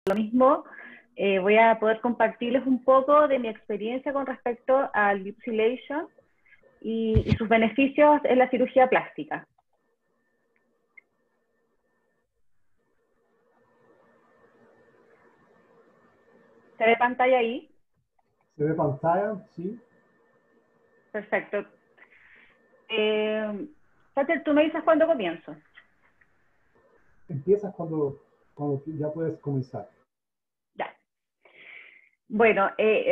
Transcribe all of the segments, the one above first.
lo mismo, voy a poder compartirles un poco de mi experiencia con respecto al lipsilation y sus beneficios en la cirugía plástica. ¿Se ve pantalla ahí? ¿Se ve pantalla? Sí. Perfecto. Sacher, tú me dices cuándo comienzo. Empiezas cuando ya puedes comenzar. Ya. Bueno,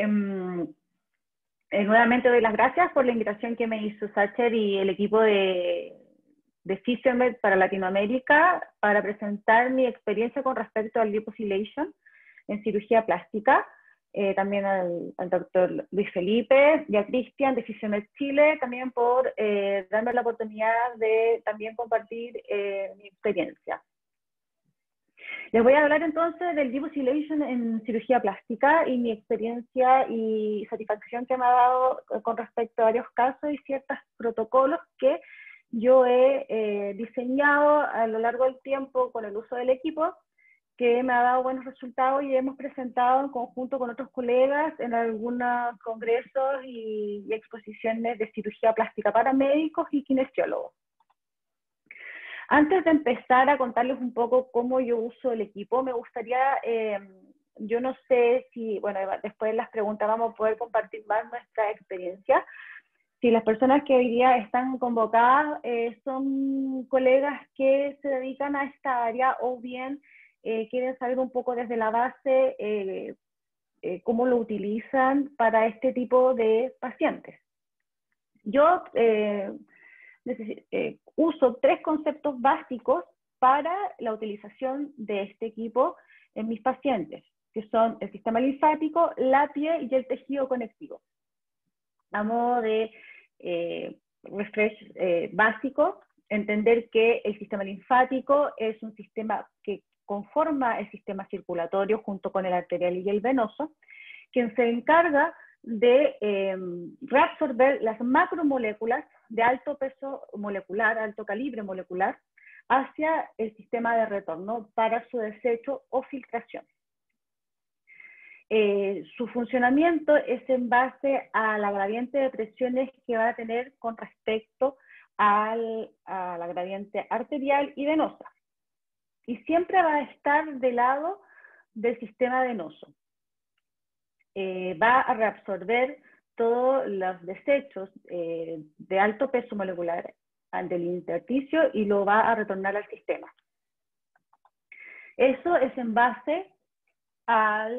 nuevamente doy las gracias por la invitación que me hizo Sacher y el equipo de Physiomed para Latinoamérica para presentar mi experiencia con respecto al liposilation en cirugía plástica. También al doctor Luis Felipe y a Cristian de Physiomed Chile, también por darme la oportunidad de también compartir mi experiencia. Les voy a hablar entonces del liposilation en cirugía plástica y mi experiencia y satisfacción que me ha dado con respecto a varios casos y ciertos protocolos que yo he diseñado a lo largo del tiempo con el uso del equipo, que me ha dado buenos resultados y hemos presentado en conjunto con otros colegas en algunos congresos y exposiciones de cirugía plástica para médicos y kinesiólogos. Antes de empezar a contarles un poco cómo yo uso el equipo, me gustaría, yo no sé si, bueno, después de las preguntas vamos a poder compartir más nuestra experiencia. Si las personas que hoy día están convocadas son colegas que se dedican a esta área o bien quieren saber un poco desde la base cómo lo utilizan para este tipo de pacientes. Yo uso 3 conceptos básicos para la utilización de este equipo en mis pacientes, que son el sistema linfático, la piel y el tejido conectivo. A modo de refresh básico, entender que el sistema linfático es un sistema que conforma el sistema circulatorio junto con el arterial y el venoso, quien se encarga de reabsorber las macromoléculas de alto peso molecular, alto calibre molecular, hacia el sistema de retorno para su desecho o filtración. Su funcionamiento es en base a la gradiente de presiones que va a tener con respecto a la gradiente arterial y venosa. Y siempre va a estar del lado del sistema venoso. Va a reabsorber todos los desechos de alto peso molecular del intersticio y lo va a retornar al sistema. Eso es en base a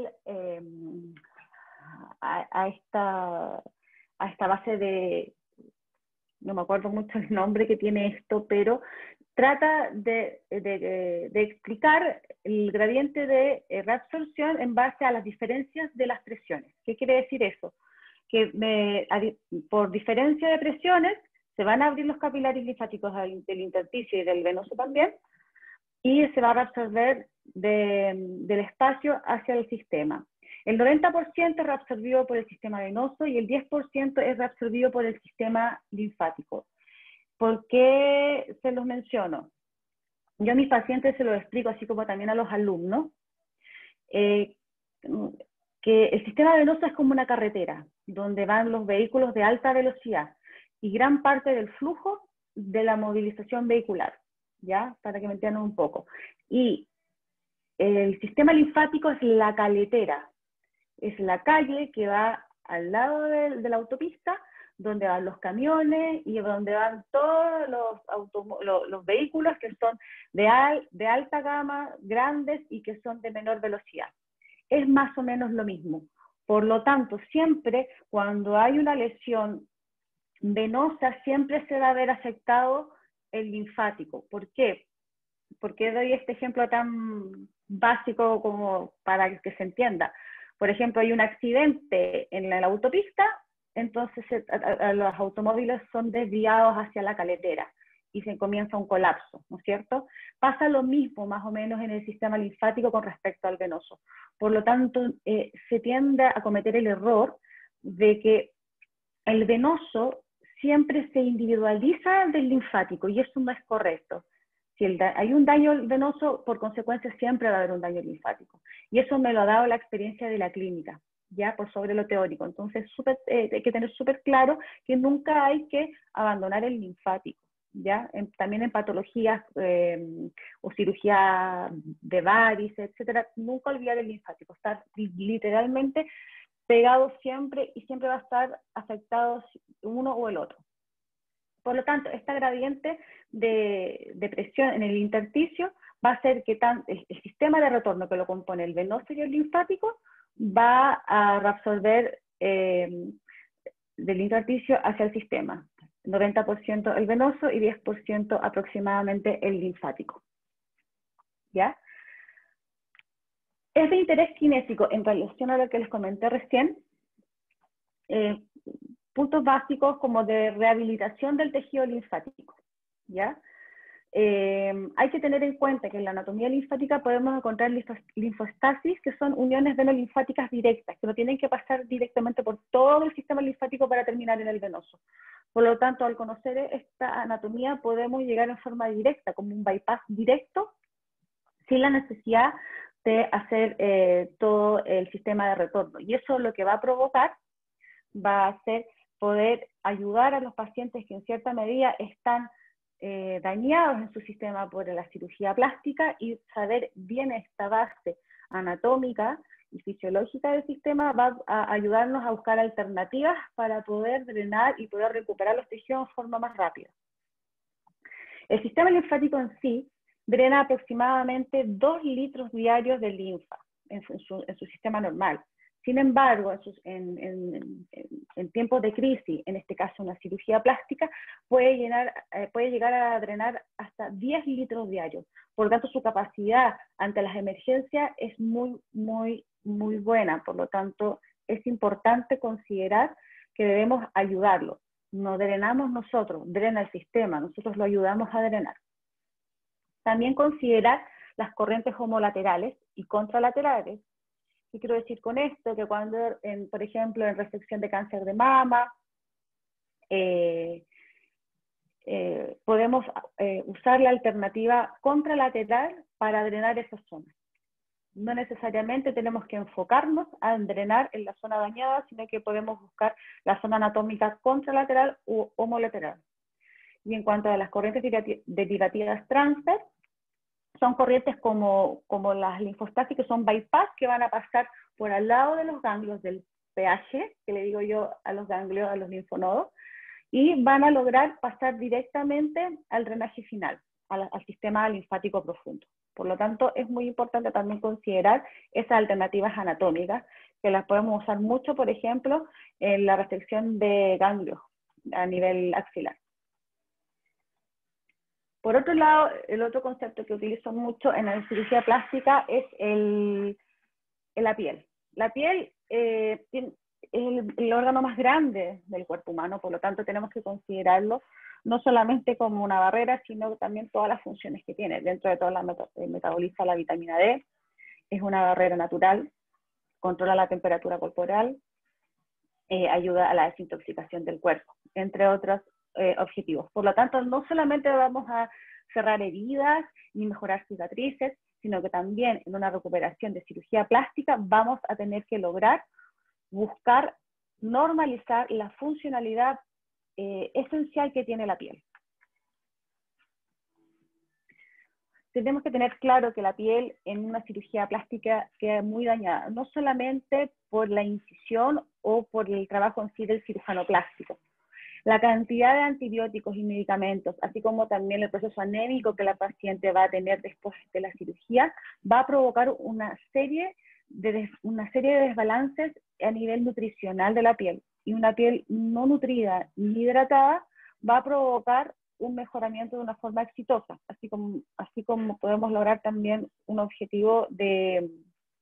esta base de, no me acuerdo mucho el nombre que tiene esto, pero trata de explicar el gradiente de reabsorción en base a las diferencias de las presiones. ¿Qué quiere decir eso? Que por diferencia de presiones se van a abrir los capilares linfáticos del intersticio y del venoso también, y se va a reabsorber del espacio hacia el sistema. El 90% es reabsorbido por el sistema venoso y el 10% es reabsorbido por el sistema linfático. ¿Por qué se los menciono? Yo a mis pacientes se los explico, así como también a los alumnos, que el sistema venoso es como una carretera, donde van los vehículos de alta velocidad y gran parte del flujo de la movilización vehicular, ¿ya? Para que me entiendan un poco. Y el sistema linfático es la caletera, es la calle que va al lado de la autopista, donde van los camiones y donde van todos los vehículos que son de alta gama, grandes y que son de menor velocidad. Es más o menos lo mismo. Por lo tanto, siempre cuando hay una lesión venosa, siempre se va a ver afectado el linfático. ¿Por qué? ¿Por qué doy este ejemplo tan básico como para que se entienda? Por ejemplo, hay un accidente en la autopista, entonces los automóviles son desviados hacia la caletera y se comienza un colapso, ¿no es cierto? Pasa lo mismo más o menos en el sistema linfático con respecto al venoso. Por lo tanto, se tiende a cometer el error de que el venoso siempre se individualiza del linfático y eso no es correcto. Si hay un daño venoso, por consecuencia siempre va a haber un daño linfático. Y eso me lo ha dado la experiencia de la clínica, ya por sobre lo teórico. Entonces hay que tener súper claro que nunca hay que abandonar el linfático, ¿ya? También en patologías o cirugía de varices, etcétera, nunca olvidar el linfático, estar literalmente pegado siempre y siempre va a estar afectado uno o el otro. Por lo tanto, esta gradiente de presión en el intersticio va a hacer que el sistema de retorno que lo compone el venoso y el linfático va a reabsorber del intersticio hacia el sistema. 90% el venoso y 10% aproximadamente el linfático. ¿Ya? Es de interés kinésico en relación a lo que les comenté recién. Puntos básicos como de rehabilitación del tejido linfático, ¿ya? Hay que tener en cuenta que en la anatomía linfática podemos encontrar linfostasis, que son uniones venolinfáticas directas, que no tienen que pasar directamente por todo el sistema linfático para terminar en el venoso. Por lo tanto, al conocer esta anatomía, podemos llegar en forma directa, como un bypass directo, sin la necesidad de hacer todo el sistema de retorno. Y eso lo que va a provocar va a ser poder ayudar a los pacientes que en cierta medida están dañados en su sistema por la cirugía plástica y saber bien esta base anatómica y fisiológica del sistema va a ayudarnos a buscar alternativas para poder drenar y poder recuperar los tejidos de forma más rápida. El sistema linfático en sí drena aproximadamente 2 litros diarios de linfa en su sistema normal. Sin embargo, en tiempos de crisis, en este caso una cirugía plástica, puede llegar a drenar hasta 10 litros diarios. Por lo tanto, su capacidad ante las emergencias es muy buena. Por lo tanto, es importante considerar que debemos ayudarlo. No drenamos nosotros, drena el sistema, nosotros lo ayudamos a drenar. También considerar las corrientes homolaterales y contralaterales. ¿Qué quiero decir con esto? Que cuando, por ejemplo, en resección de cáncer de mama, podemos usar la alternativa contralateral para drenar esas zonas. No necesariamente tenemos que enfocarnos a drenar en la zona dañada, sino que podemos buscar la zona anatómica contralateral u homolateral. Y en cuanto a las corrientes derivativas transfer, son corrientes como las linfostasis, que son bypass, que van a pasar por al lado de los ganglios del pH, que le digo yo a los ganglios, a los linfonodos, y van a lograr pasar directamente al drenaje final, al sistema linfático profundo. Por lo tanto, es muy importante también considerar esas alternativas anatómicas, que las podemos usar mucho, por ejemplo, en la resección de ganglios a nivel axilar. Por otro lado, el otro concepto que utilizo mucho en la cirugía plástica es la piel. La piel es el órgano más grande del cuerpo humano, por lo tanto tenemos que considerarlo no solamente como una barrera, sino también todas las funciones que tiene. Dentro de todas las metaboliza la vitamina D, es una barrera natural, controla la temperatura corporal, ayuda a la desintoxicación del cuerpo, entre otros objetivos. Por lo tanto, no solamente vamos a cerrar heridas ni mejorar cicatrices, sino que también en una recuperación de cirugía plástica vamos a tener que lograr buscar normalizar la funcionalidad esencial que tiene la piel. Tenemos que tener claro que la piel en una cirugía plástica queda muy dañada, no solamente por la incisión o por el trabajo en sí del cirujano plástico. La cantidad de antibióticos y medicamentos, así como también el proceso anémico que la paciente va a tener después de la cirugía, va a provocar una serie de desbalances a nivel nutricional de la piel. Y una piel no nutrida ni hidratada va a provocar un mejoramiento de una forma exitosa, así como podemos lograr también un objetivo de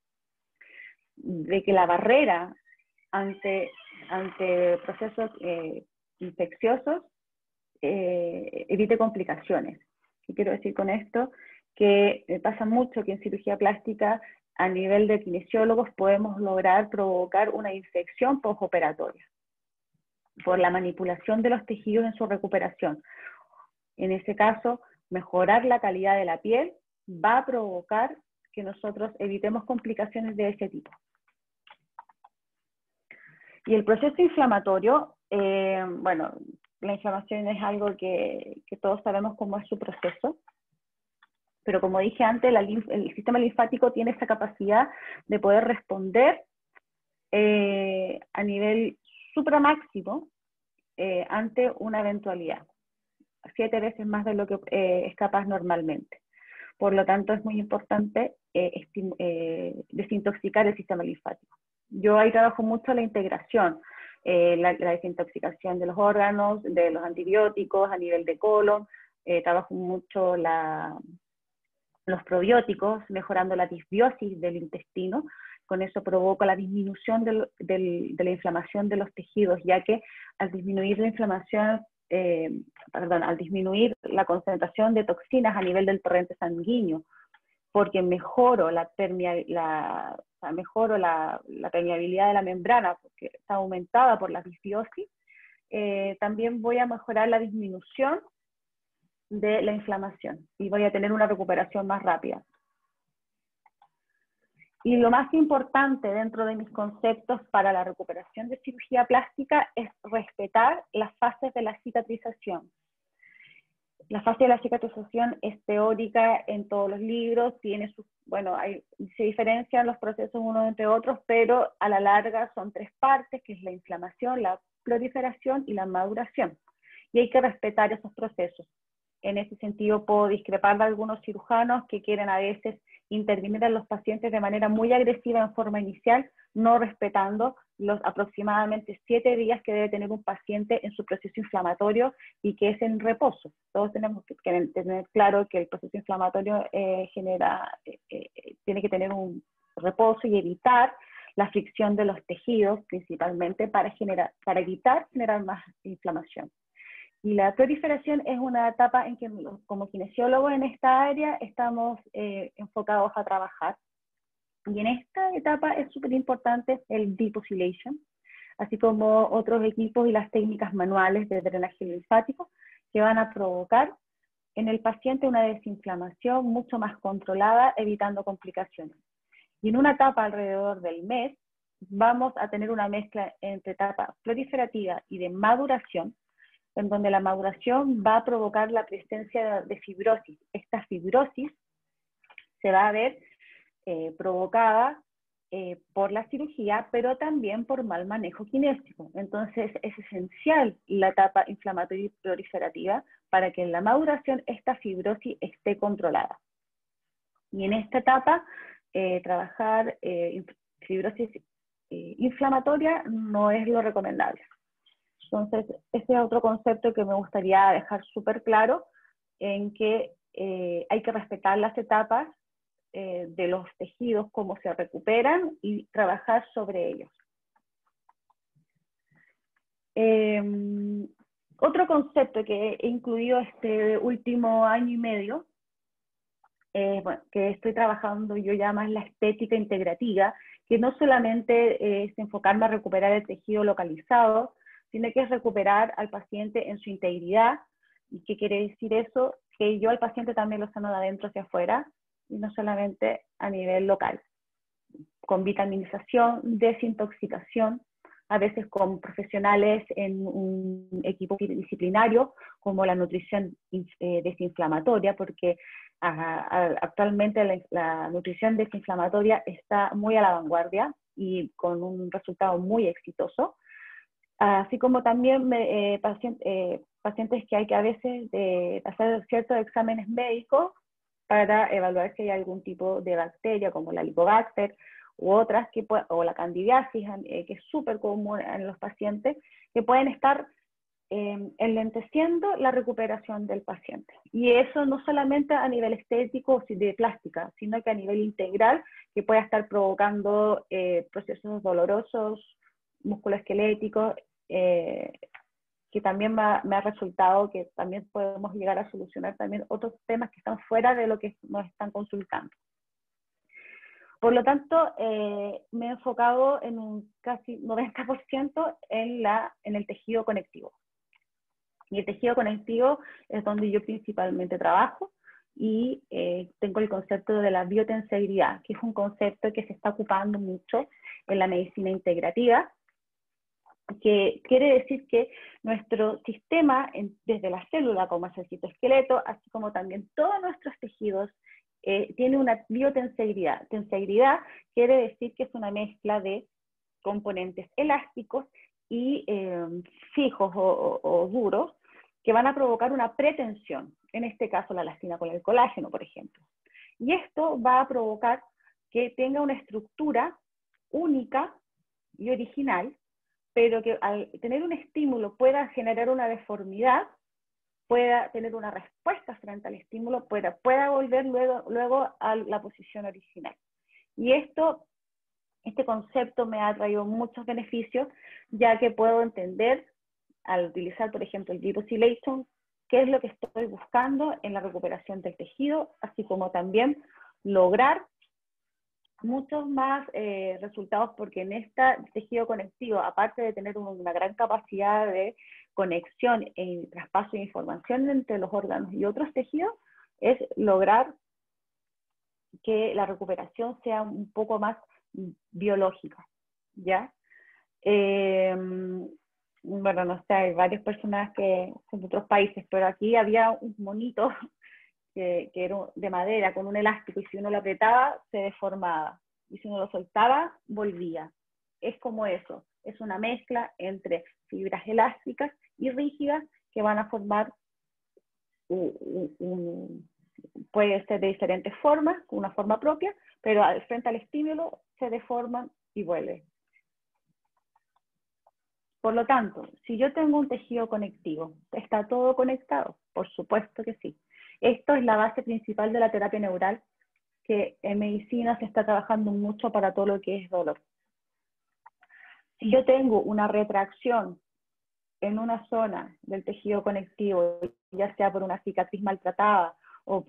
que la barrera ante procesos infecciosos evite complicaciones. ¿Qué quiero decir con esto? Que pasa mucho que en cirugía plástica, a nivel de kinesiólogos, podemos lograr provocar una infección postoperatoria por la manipulación de los tejidos en su recuperación. En ese caso, mejorar la calidad de la piel, va a provocar que nosotros evitemos complicaciones de ese tipo. Y el proceso inflamatorio, bueno, la inflamación es algo que todos sabemos cómo es su proceso, pero como dije antes, el sistema linfático tiene esa capacidad de poder responder a nivel supramáximo ante una eventualidad, 7 veces más de lo que es capaz normalmente. Por lo tanto, es muy importante desintoxicar el sistema linfático. Yo ahí trabajo mucho la integración, la desintoxicación de los órganos, de los antibióticos a nivel de colon, trabajo mucho los probióticos, mejorando la disbiosis del intestino. Con eso provoca la disminución de la inflamación de los tejidos, ya que al disminuir la inflamación, al disminuir la concentración de toxinas a nivel del torrente sanguíneo, porque mejoro la permeabilidad de la membrana, porque está aumentada por la disbiosis, también voy a mejorar la disminución de la inflamación y voy a tener una recuperación más rápida. Y lo más importante dentro de mis conceptos para la recuperación de cirugía plástica es respetar las fases de la cicatrización. La fase de la cicatrización es teórica en todos los libros, se diferencian los procesos unos entre otros, pero a la larga son 3 partes, que es la inflamación, la proliferación y la maduración. Y hay que respetar esos procesos. En ese sentido puedo discrepar de algunos cirujanos que quieren a veces intervenir en los pacientes de manera muy agresiva en forma inicial, no respetando los aproximadamente 7 días que debe tener un paciente en su proceso inflamatorio y que es en reposo. Todos tenemos que tener claro que el proceso inflamatorio tiene que tener un reposo y evitar la fricción de los tejidos, principalmente para evitar generar más inflamación. Y la proliferación es una etapa en que como kinesiólogos en esta área estamos enfocados a trabajar. Y en esta etapa es súper importante el depopulation, así como otros equipos y las técnicas manuales de drenaje linfático que van a provocar en el paciente una desinflamación mucho más controlada, evitando complicaciones. Y en una etapa alrededor del mes vamos a tener una mezcla entre etapa proliferativa y de maduración, en donde la maduración va a provocar la presencia de fibrosis. Esta fibrosis se va a ver provocada por la cirugía, pero también por mal manejo kinésico. Entonces es esencial la etapa inflamatoria y proliferativa para que en la maduración esta fibrosis esté controlada. Y en esta etapa trabajar fibrosis inflamatoria no es lo recomendable. Entonces, ese es otro concepto que me gustaría dejar súper claro, en que hay que respetar las etapas de los tejidos, cómo se recuperan y trabajar sobre ellos. Otro concepto que he incluido este último año y medio, que estoy trabajando yo ya más la estética integrativa, que no solamente es enfocarme a recuperar el tejido localizado, sino que es recuperar al paciente en su integridad. ¿Y qué quiere decir eso? Que yo al paciente también lo sano de adentro hacia afuera, y no solamente a nivel local. Con vitaminización, desintoxicación, a veces con profesionales en un equipo disciplinario, como la nutrición desinflamatoria, porque actualmente la nutrición desinflamatoria está muy a la vanguardia y con un resultado muy exitoso. Así como también pacientes que hay que a veces hacer ciertos exámenes médicos para evaluar si hay algún tipo de bacteria, como la Helicobacter u otras, o la candidiasis, que es súper común en los pacientes, que pueden estar enlenteciendo la recuperación del paciente. Y eso no solamente a nivel estético o de plástica, sino que a nivel integral, que puede estar provocando procesos dolorosos, musculoesqueléticos, que también me ha resultado que también podemos llegar a solucionar también otros temas que están fuera de lo que nos están consultando. Por lo tanto, me he enfocado en un casi 90% en el tejido conectivo. Y el tejido conectivo es donde yo principalmente trabajo y tengo el concepto de la biotensegridad, que es un concepto que se está ocupando mucho en la medicina integrativa, que quiere decir que nuestro sistema, desde la célula, como es el citoesqueleto, así como también todos nuestros tejidos, tiene una biotensegridad. Tensegridad quiere decir que es una mezcla de componentes elásticos y fijos o duros, que van a provocar una pretensión, en este caso la elastina con el colágeno, por ejemplo. Y esto va a provocar que tenga una estructura única y original, pero que al tener un estímulo pueda generar una deformidad, pueda tener una respuesta frente al estímulo, pueda volver luego a la posición original. Y este concepto me ha traído muchos beneficios, ya que puedo entender, al utilizar, por ejemplo, el glycosylation, qué es lo que estoy buscando en la recuperación del tejido, así como también lograr muchos más resultados, porque en este tejido conectivo, aparte de tener una gran capacidad de conexión y traspaso de información entre los órganos y otros tejidos, es lograr que la recuperación sea un poco más biológica, ¿ya? Bueno, no sé, hay varias personas que son de otros países, pero aquí había un monito que era de madera con un elástico, y si uno lo apretaba se deformaba, y si uno lo soltaba volvía. Es como eso, es una mezcla entre fibras elásticas y rígidas que van a formar puede ser de diferentes formas, una forma propia, pero frente al estímulo se deforman y vuelven. Por lo tanto, si yo tengo un tejido conectivo, ¿está todo conectado? Por supuesto que sí. Esto es la base principal de la terapia neural, que en medicina se está trabajando mucho para todo lo que es dolor. Si yo tengo una retracción en una zona del tejido conectivo, ya sea por una cicatriz maltratada o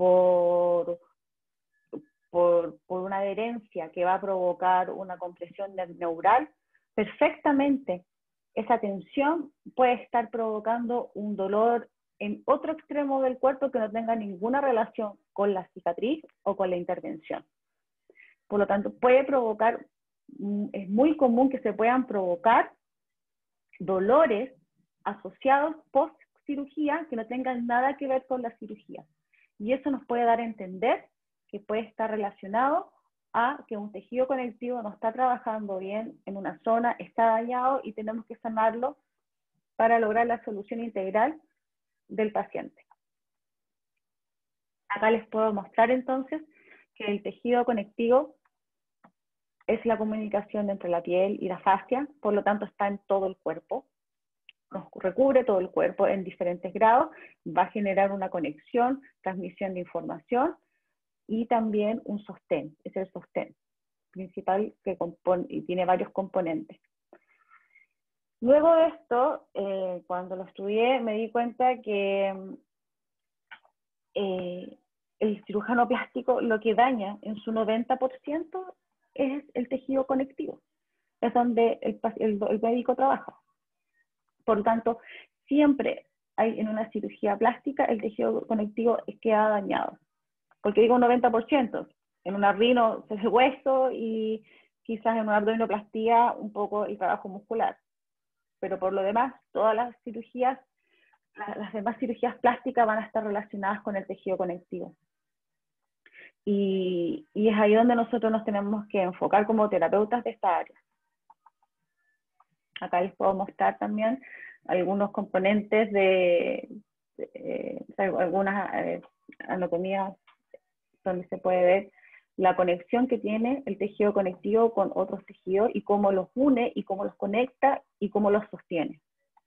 por una adherencia que va a provocar una compresión neural, perfectamente esa tensión puede estar provocando un dolor en otro extremo del cuerpo que no tenga ninguna relación con la cicatriz o con la intervención. Por lo tanto, puede provocar, es muy común que se puedan provocar dolores asociados post cirugía que no tengan nada que ver con la cirugía. Y eso nos puede dar a entender que puede estar relacionado a que un tejido conectivo no está trabajando bien en una zona, está dañado y tenemos que sanarlo para lograr la solución integral del paciente. Acá les puedo mostrar entonces que el tejido conectivo es la comunicación entre la piel y la fascia, por lo tanto está en todo el cuerpo, nos recubre todo el cuerpo en diferentes grados, va a generar una conexión, transmisión de información y también un sostén, es el sostén principal que compone y tiene varios componentes. Luego de esto, cuando lo estudié, me di cuenta que el cirujano plástico lo que daña en su 90% es el tejido conectivo, es donde el médico trabaja. Por lo tanto, siempre hay en una cirugía plástica el tejido conectivo queda dañado. Porque digo un 90%, en una rino es el hueso y quizás en una abdominoplastía un poco el trabajo muscular. Pero por lo demás, todas las cirugías, las demás cirugías plásticas van a estar relacionadas con el tejido conectivo. Y es ahí donde nosotros nos tenemos que enfocar como terapeutas de esta área. Acá les puedo mostrar también algunos componentes de algunas anatomías donde se puede ver la conexión que tiene el tejido conectivo con otros tejidos y cómo los une y cómo los conecta y cómo los sostiene.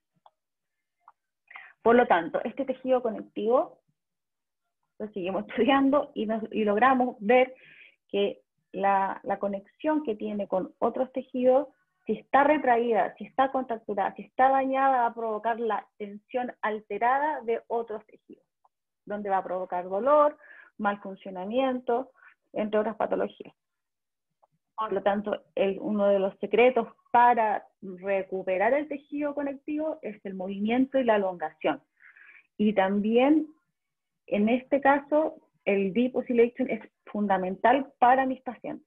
Por lo tanto, este tejido conectivo lo seguimos estudiando y logramos ver que la conexión que tiene con otros tejidos, si está retraída, si está contracturada, si está dañada, va a provocar la tensión alterada de otros tejidos, donde va a provocar dolor, mal funcionamiento, entre otras patologías. Por lo tanto, uno de los secretos para recuperar el tejido conectivo es el movimiento y la elongación. Y también, en este caso, el Deep Oscillation es fundamental para mis pacientes.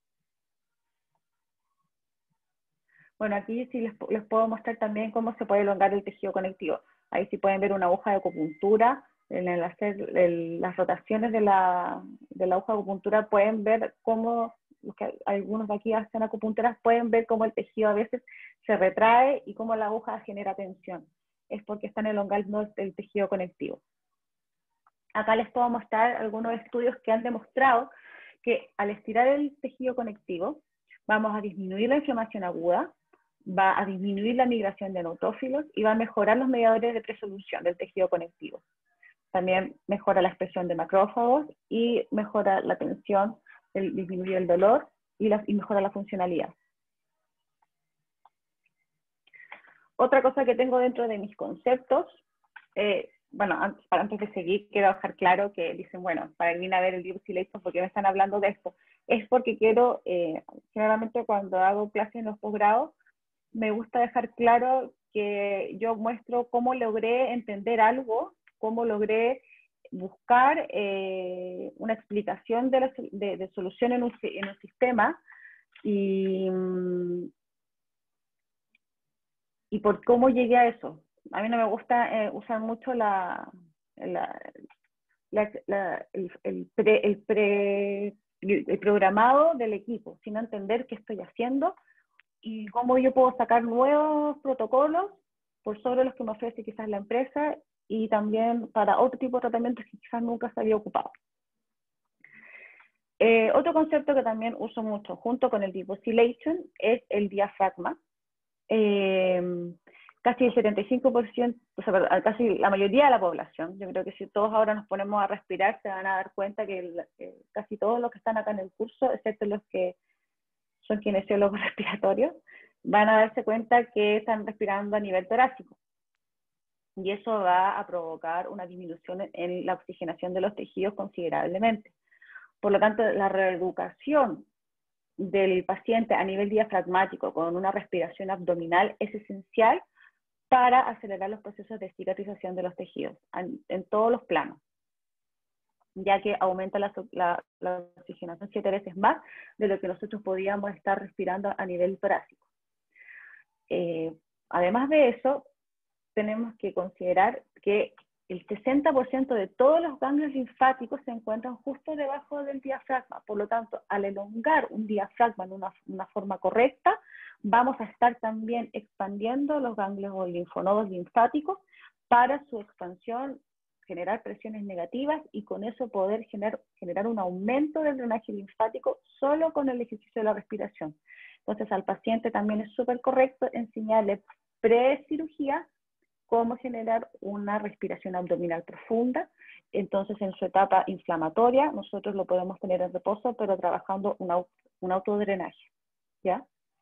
Bueno, aquí sí les puedo mostrar también cómo se puede elongar el tejido conectivo. Ahí sí pueden ver una aguja de acupuntura. En el hacer las rotaciones de la aguja de acupuntura pueden ver cómo, los que algunos de aquí hacen acupunturas, pueden ver cómo el tejido a veces se retrae y cómo la aguja genera tensión. Es porque están elongando el tejido conectivo. Acá les puedo mostrar algunos estudios que han demostrado que al estirar el tejido conectivo vamos a disminuir la inflamación aguda, va a disminuir la migración de neutrófilos y va a mejorar los mediadores de presolución del tejido conectivo. También mejora la expresión de macrófagos y mejora la tensión, disminuye el dolor y mejora la funcionalidad. Otra cosa que tengo dentro de mis conceptos, bueno, antes de seguir, quiero dejar claro que dicen, bueno, para venir a ver el Deep Oscillation, ¿por qué me están hablando de esto? Es porque quiero, generalmente cuando hago clases en los posgrados, me gusta dejar claro que yo muestro cómo logré entender algo, cómo logré buscar una explicación de solución en un sistema y por cómo llegué a eso. A mí no me gusta usar mucho el programado del equipo, sino entender qué estoy haciendo y cómo yo puedo sacar nuevos protocolos por sobre los que me ofrece quizás la empresa y también para otro tipo de tratamientos que quizás nunca se había ocupado. Otro concepto que también uso mucho junto con el Deep Oscillation es el diafragma. Casi el 75%, o sea, casi la mayoría de la población, yo creo que si todos ahora nos ponemos a respirar se van a dar cuenta que casi todos los que están acá en el curso, excepto los que son kinesiólogos respiratorios, van a darse cuenta que están respirando a nivel torácico. Y eso va a provocar una disminución en la oxigenación de los tejidos considerablemente. Por lo tanto, la reeducación del paciente a nivel diafragmático con una respiración abdominal es esencial para acelerar los procesos de cicatrización de los tejidos en todos los planos, ya que aumenta la oxigenación 7 veces más de lo que nosotros podíamos estar respirando a nivel torácico. Además de eso, tenemos que considerar que el 60% de todos los ganglios linfáticos se encuentran justo debajo del diafragma. Por lo tanto, al elongar un diafragma en una forma correcta, vamos a estar también expandiendo los ganglios o linfonodos linfáticos para su expansión, generar presiones negativas y con eso poder generar un aumento del drenaje linfático solo con el ejercicio de la respiración. Entonces, al paciente también es súper correcto enseñarle pre-cirugía cómo generar una respiración abdominal profunda. Entonces, en su etapa inflamatoria, nosotros lo podemos tener en reposo, pero trabajando un autodrenaje, ¿ya?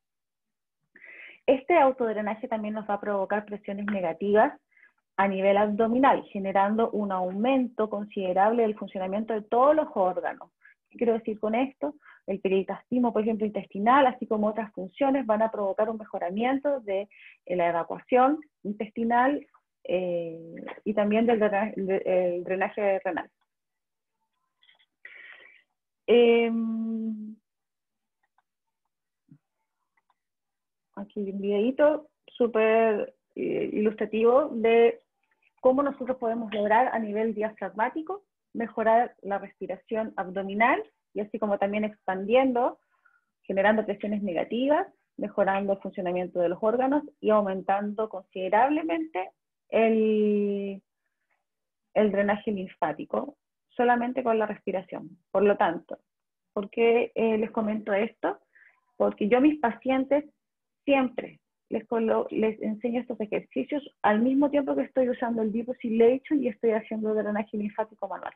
Este autodrenaje también nos va a provocar presiones negativas a nivel abdominal, generando un aumento considerable del funcionamiento de todos los órganos. ¿Qué quiero decir con esto? El peritastimo, por ejemplo, intestinal, así como otras funciones, van a provocar un mejoramiento de la evacuación intestinal y también del drenaje renal. Aquí un videito súper ilustrativo de cómo nosotros podemos lograr a nivel diafragmático mejorar la respiración abdominal y así como también expandiendo, generando presiones negativas, mejorando el funcionamiento de los órganos y aumentando considerablemente el drenaje linfático solamente con la respiración. Por lo tanto, ¿por qué les comento esto? Porque yo a mis pacientes siempre les enseño estos ejercicios al mismo tiempo que estoy usando el Deep Oscillation y estoy haciendo drenaje linfático manual.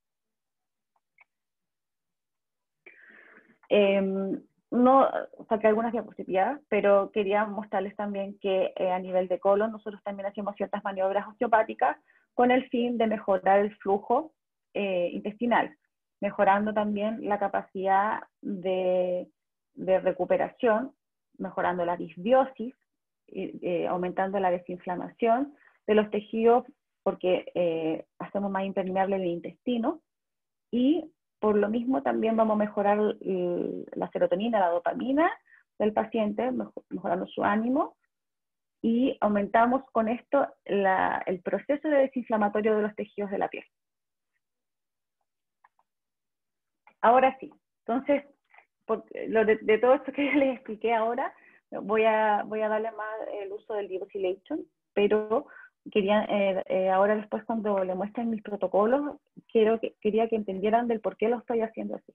No saqué algunas diapositivas, pero quería mostrarles también que a nivel de colon nosotros también hacemos ciertas maniobras osteopáticas con el fin de mejorar el flujo intestinal, mejorando también la capacidad de recuperación, mejorando la disbiosis, aumentando la desinflamación de los tejidos porque hacemos más impermeable el intestino, y por lo mismo también vamos a mejorar la serotonina, la dopamina del paciente, mejorando su ánimo, y aumentamos con esto el proceso de desinflamatorio de los tejidos de la piel. Ahora sí, entonces, de todo esto que les expliqué ahora, voy a darle más el uso del Deposylation, pero quería, ahora después cuando le muestren mis protocolos, quería que entendieran del por qué lo estoy haciendo así.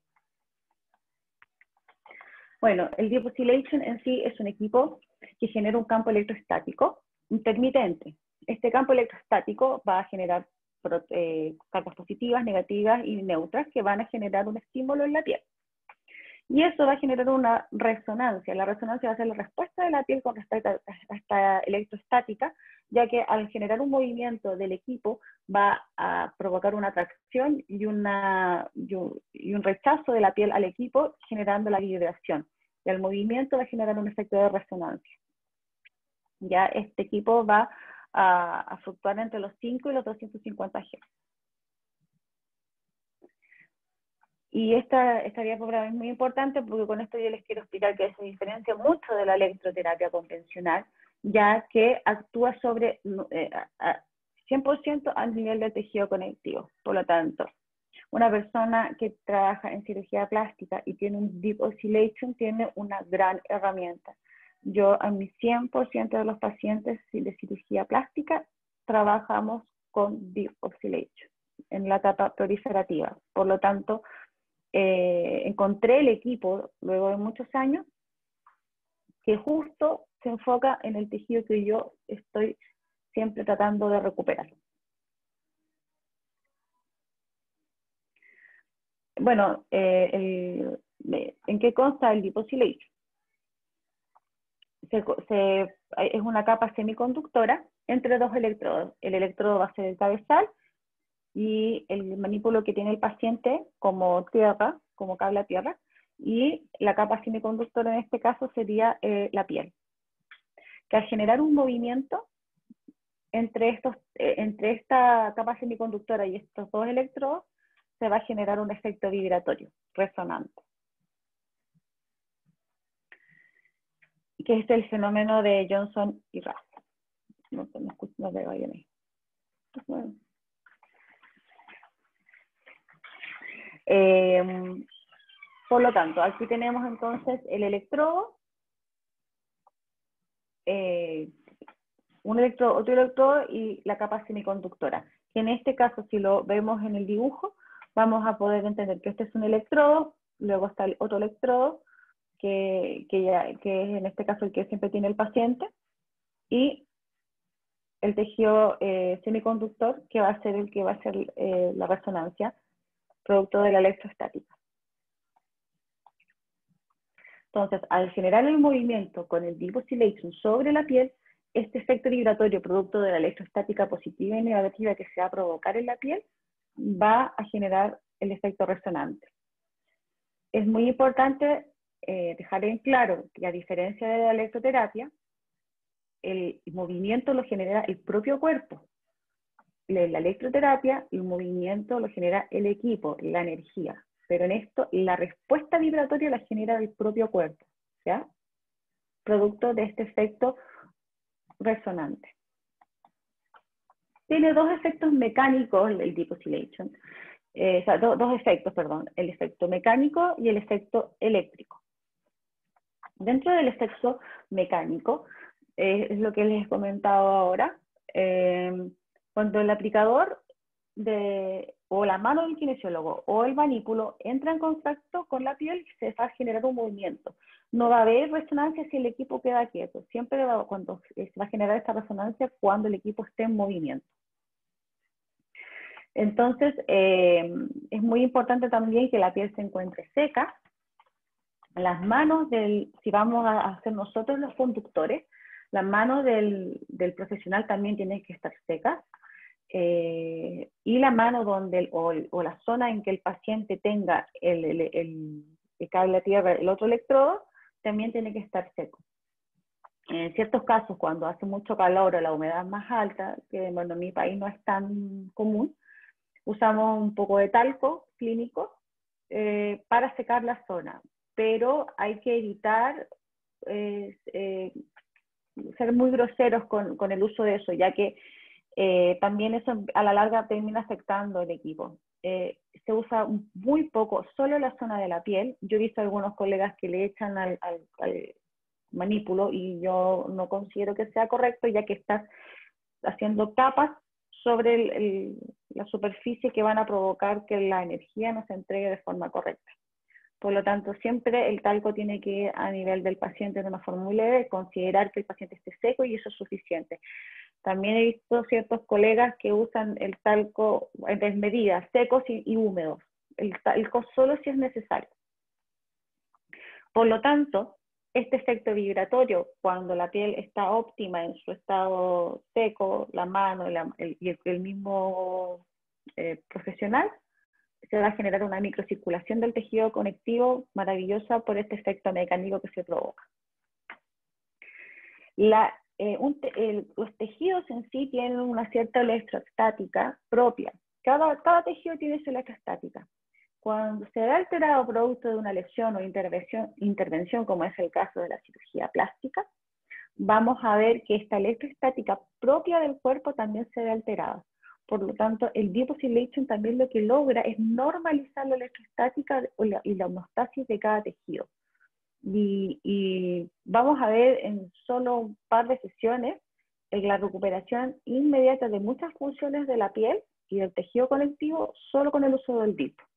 Bueno, el Deposylation en sí es un equipo que genera un campo electrostático intermitente. Este campo electrostático va a generar cargas positivas, negativas y neutras que van a generar un estímulo en la piel. Y eso va a generar una resonancia. La resonancia va a ser la respuesta de la piel con respecto a esta electrostática, ya que al generar un movimiento del equipo va a provocar una atracción y un rechazo de la piel al equipo, generando la vibración. Y el movimiento va a generar un efecto de resonancia. Ya este equipo va a fluctuar entre los 5 y los 250 Hz. Y esta diapositiva es muy importante porque con esto yo les quiero explicar que se diferencia mucho de la electroterapia convencional, ya que actúa sobre 100% al nivel del tejido conectivo. Por lo tanto, una persona que trabaja en cirugía plástica y tiene un Deep Oscillation tiene una gran herramienta. Yo a mi 100% de los pacientes de cirugía plástica trabajamos con Deep Oscillation en la etapa proliferativa. Por lo tanto, encontré el equipo, luego de muchos años, que justo se enfoca en el tejido que yo estoy siempre tratando de recuperar. Bueno, ¿en qué consta el Deep Oscillation? Es una capa semiconductora entre dos electrodos. El electrodo va a ser el cabezal y el manípulo que tiene el paciente como tierra, como cable a tierra, y la capa semiconductora en este caso sería la piel. Que al generar un movimiento entre esta capa semiconductora y estos dos electrodos, se va a generar un efecto vibratorio, resonante. Que es el fenómeno de Johnson y Russell. No veo bien ahí. Por lo tanto, aquí tenemos entonces el electrodo, otro electrodo y la capa semiconductora. En este caso, si lo vemos en el dibujo, vamos a poder entender que este es un electrodo, luego está el otro electrodo, que es en este caso el que siempre tiene el paciente, y el tejido semiconductor, que va a ser el que va a hacer la resonancia, producto de la electrostática. Entonces, al generar el movimiento con el Deep Oscillation sobre la piel, este efecto vibratorio producto de la electrostática positiva y negativa que se va a provocar en la piel, va a generar el efecto resonante. Es muy importante dejar en claro que a diferencia de la electroterapia, el movimiento lo genera el propio cuerpo. En la electroterapia, el movimiento lo genera el equipo, la energía. Pero en esto, la respuesta vibratoria la genera el propio cuerpo, ¿ya? Producto de este efecto resonante. Tiene dos efectos mecánicos el Deep Oscillation. O sea, dos efectos, perdón. El efecto mecánico y el efecto eléctrico. Dentro del efecto mecánico, es lo que les he comentado ahora, cuando el aplicador o la mano del kinesiólogo o el manípulo entra en contacto con la piel, se va a generar un movimiento. No va a haber resonancia si el equipo queda quieto. Siempre se va a generar esta resonancia cuando el equipo esté en movimiento. Entonces, es muy importante también que la piel se encuentre seca. Las manos si vamos a hacer nosotros los conductores, las manos del profesional también tienen que estar secas. Y la mano o la zona en que el paciente tenga el cable a tierra, el otro electrodo, también tiene que estar seco. En ciertos casos, cuando hace mucho calor o la humedad es más alta, que bueno, en mi país no es tan común, usamos un poco de talco clínico para secar la zona, pero hay que evitar ser muy groseros con el uso de eso, ya que también eso a la larga termina afectando el equipo. Se usa muy poco, solo la zona de la piel. Yo he visto algunos colegas que le echan al manípulo y yo no considero que sea correcto, ya que estás haciendo capas sobre la superficie que van a provocar que la energía no se entregue de forma correcta. Por lo tanto, siempre el talco tiene que ir a nivel del paciente de una forma muy leve, considerar que el paciente esté seco y eso es suficiente. También he visto ciertos colegas que usan el talco en desmedida, secos y húmedos. El talco solo si es necesario. Por lo tanto, este efecto vibratorio, cuando la piel está óptima en su estado seco, la mano y el mismo profesional, se va a generar una microcirculación del tejido conectivo maravillosa por este efecto mecánico que se provoca. Los tejidos en sí tienen una cierta electroestática propia. Cada tejido tiene su electroestática. Cuando se ve alterado producto de una lesión o intervención, como es el caso de la cirugía plástica, vamos a ver que esta electroestática propia del cuerpo también se ve alterada. Por lo tanto, el Deep Oscillation también lo que logra es normalizar la electroestática y la homeostasis de cada tejido. Y vamos a ver en solo un par de sesiones la recuperación inmediata de muchas funciones de la piel y del tejido conectivo solo con el uso del DIP.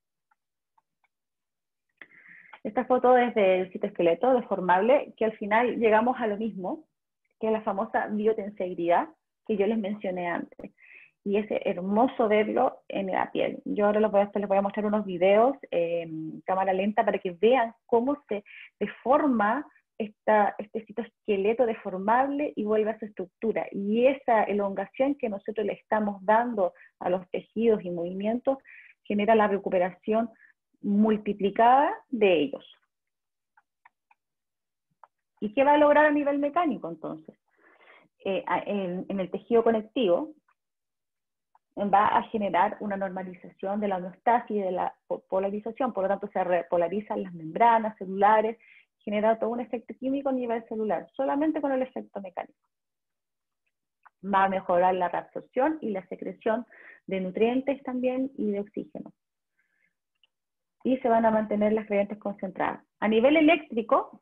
Esta foto es del citoesqueleto deformable, que al final llegamos a lo mismo, que es la famosa biotenseidad que yo les mencioné antes. Y es hermoso verlo en la piel. Yo ahora les voy a mostrar unos videos en cámara lenta para que vean cómo se deforma este citoesqueleto deformable y vuelve a su estructura. Y esa elongación que nosotros le estamos dando a los tejidos y movimientos genera la recuperación multiplicada de ellos. ¿Y qué va a lograr a nivel mecánico entonces? En el tejido conectivo va a generar una normalización de la homeostasis y de la polarización, por lo tanto se repolarizan las membranas celulares, genera todo un efecto químico a nivel celular, solamente con el efecto mecánico. Va a mejorar la reabsorción y la secreción de nutrientes también y de oxígeno. Y se van a mantener las gradientes concentradas. A nivel eléctrico,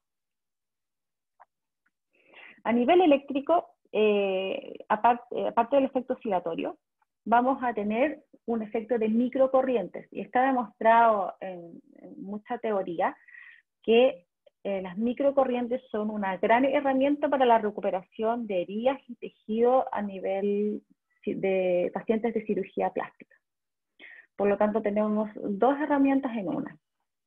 aparte del efecto oscilatorio, vamos a tener un efecto de microcorrientes. Y está demostrado en mucha teoría que las microcorrientes son una gran herramienta para la recuperación de heridas y tejido a nivel de pacientes de cirugía plástica. Por lo tanto, tenemos dos herramientas en una.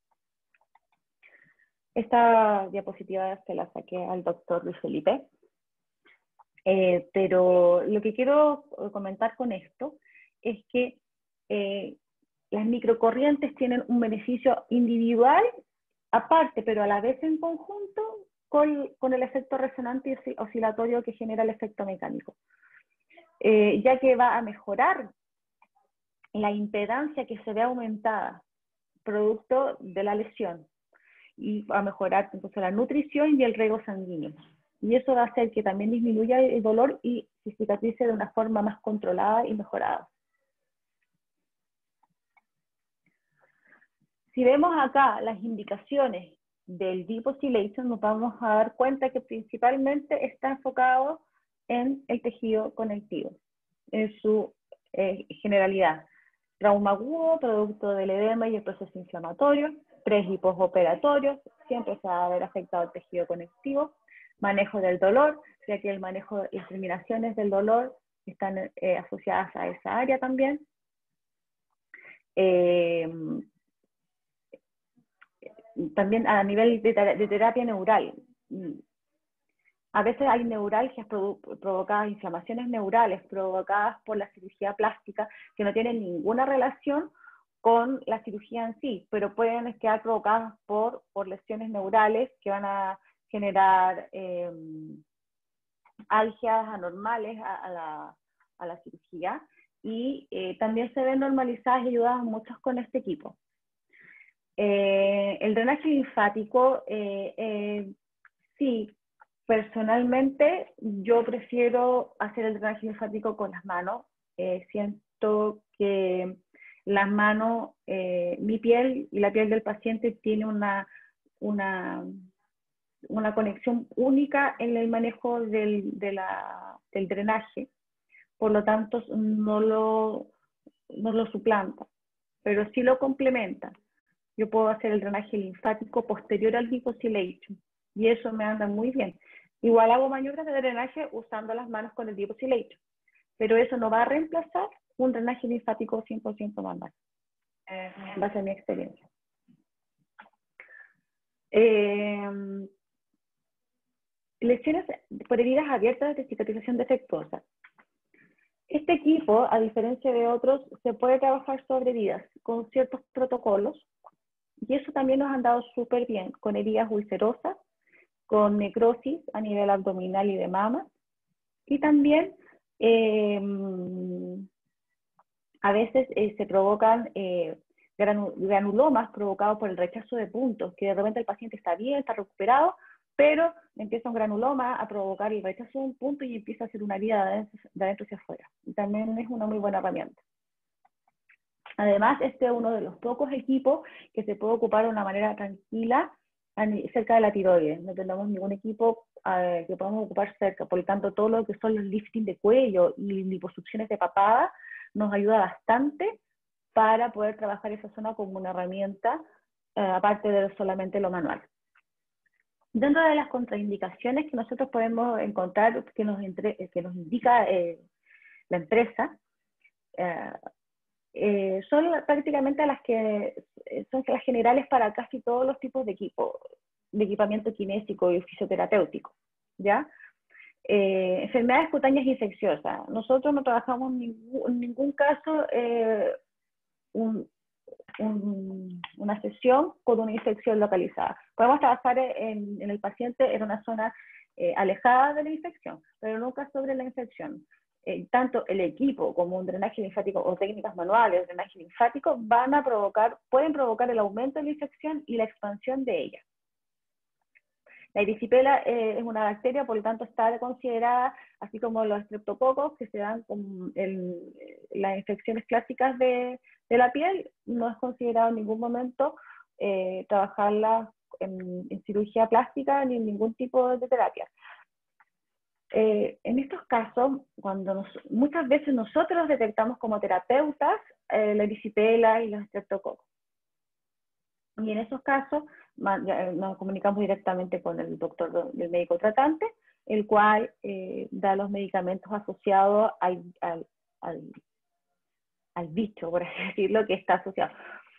Esta diapositiva se la saqué al doctor Luis Felipe. Pero lo que quiero comentar con esto es que las microcorrientes tienen un beneficio individual aparte, pero a la vez en conjunto con el efecto resonante y oscilatorio que genera el efecto mecánico. Ya que va a mejorar la impedancia que se ve aumentada producto de la lesión y va a mejorar entonces la nutrición y el riego sanguíneo. Y eso va a hacer que también disminuya el dolor y se cicatrice de una forma más controlada y mejorada. Si vemos acá las indicaciones del Deep Oscillation, nos vamos a dar cuenta que principalmente está enfocado en el tejido conectivo, en su generalidad. Trauma agudo, producto del edema y el proceso inflamatorio, pre y postoperatorio, siempre se va a ver afectado el tejido conectivo. Manejo del dolor, ya que las terminaciones del dolor están asociadas a esa área también. También a nivel de terapia neural. A veces hay neuralgias provocadas, inflamaciones neurales provocadas por la cirugía plástica que no tienen ninguna relación con la cirugía en sí, pero pueden quedar provocadas por lesiones neurales que van a generar algias anormales a la cirugía, y también se ven normalizadas y ayudadas muchas con este equipo. El drenaje linfático, sí, personalmente yo prefiero hacer el drenaje linfático con las manos. Siento que las manos, mi piel y la piel del paciente tiene una conexión única en el manejo del drenaje, por lo tanto no lo suplanta, pero sí lo complementa. Yo puedo hacer el drenaje linfático posterior al Depo-Silation y eso me anda muy bien. Igual hago maniobras de drenaje usando las manos con el Depo-Silation, pero eso no va a reemplazar un drenaje linfático 100% manual, en base a mi experiencia. Lesiones por heridas abiertas de cicatrización defectuosa. Este equipo, a diferencia de otros, se puede trabajar sobre heridas con ciertos protocolos, y eso también nos han dado súper bien, con heridas ulcerosas, con necrosis a nivel abdominal y de mama, y también a veces se provocan granulomas provocados por el rechazo de puntos, que de repente el paciente está bien, está recuperado, pero empieza un granuloma a provocar el rechazo de un punto y empieza a hacer una herida de adentro hacia afuera. Y también es una muy buena herramienta. Además, este es uno de los pocos equipos que se puede ocupar de una manera tranquila cerca de la tiroides. No tenemos ningún equipo que podamos ocupar cerca. Por lo tanto, todo lo que son los lifting de cuello y liposucciones de papada nos ayuda bastante para poder trabajar esa zona como una herramienta, aparte de solamente lo manual. Dentro de las contraindicaciones que nosotros podemos encontrar, que nos indica la empresa, son prácticamente las que son las generales para casi todos los tipos de equipamiento kinésico y fisioterapéutico, ¿ya? Enfermedades cutáneas infecciosas. Nosotros no trabajamos en ningún caso una sesión con una infección localizada. Podemos trabajar en el paciente en una zona alejada de la infección, pero nunca sobre la infección. Tanto el equipo como un drenaje linfático o técnicas manuales de drenaje linfático pueden provocar el aumento de la infección y la expansión de ella. La erisipela es una bacteria, por lo tanto está considerada, así como los estreptococos que se dan con las infecciones clásicas de la piel, no es considerado en ningún momento trabajarla en cirugía plástica ni en ningún tipo de terapia. En estos casos, muchas veces nosotros detectamos como terapeutas la erisipela y los estreptococos. Y en esos casos nos comunicamos directamente con el doctor del médico tratante, el cual da los medicamentos asociados al bicho, por así decirlo, que está asociado.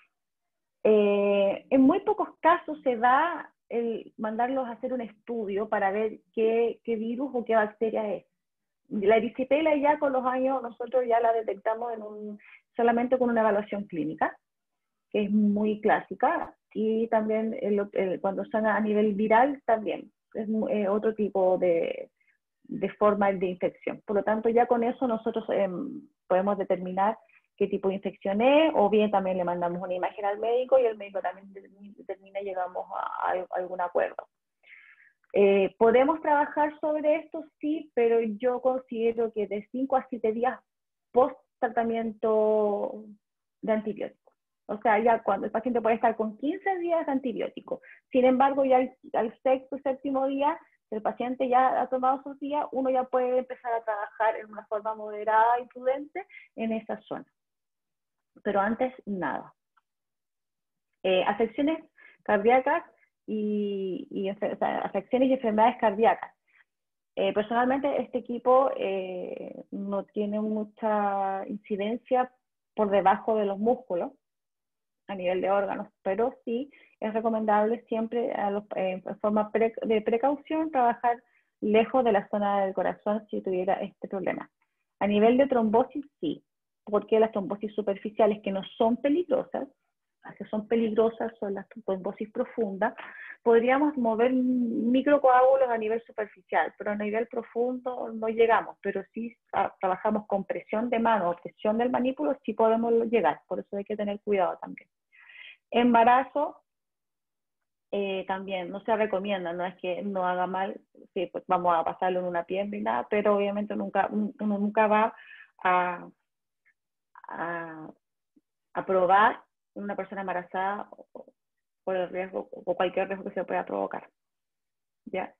En muy pocos casos se da el mandarlos a hacer un estudio para ver qué virus o qué bacteria es. La erisipela ya con los años nosotros ya la detectamos solamente con una evaluación clínica, que es muy clásica, y también cuando son a nivel viral también es otro tipo de forma de infección. Por lo tanto, ya con eso nosotros podemos determinar qué tipo de infección es, o bien también le mandamos una imagen al médico y el médico también determina y llegamos a algún acuerdo. ¿Podemos trabajar sobre esto? Sí, pero yo considero que de 5 a 7 días post tratamiento de antibiótico. O sea, ya cuando el paciente puede estar con 15 días de antibiótico. Sin embargo, ya al sexto, séptimo día, si el paciente ya ha tomado sus días, uno ya puede empezar a trabajar en una forma moderada y prudente en esa zona. Pero antes, nada. Afecciones cardíacas afecciones y enfermedades cardíacas. Personalmente, este equipo no tiene mucha incidencia por debajo de los músculos a nivel de órganos, pero sí es recomendable siempre en forma de precaución trabajar lejos de la zona del corazón si tuviera este problema. A nivel de trombosis, sí, porque las trombosis superficiales que no son peligrosas, las que son peligrosas son las trombosis profundas, podríamos mover microcoágulos a nivel superficial, pero a nivel profundo no llegamos, pero sí trabajamos con presión de mano o presión del manípulo, sí podemos llegar, por eso hay que tener cuidado también. Embarazo, también no se recomienda, no es que no haga mal, sí, pues vamos a pasarlo en una pierna y nada, pero obviamente uno nunca va a probar una persona embarazada por el riesgo o cualquier riesgo que se pueda provocar. ¿Ya?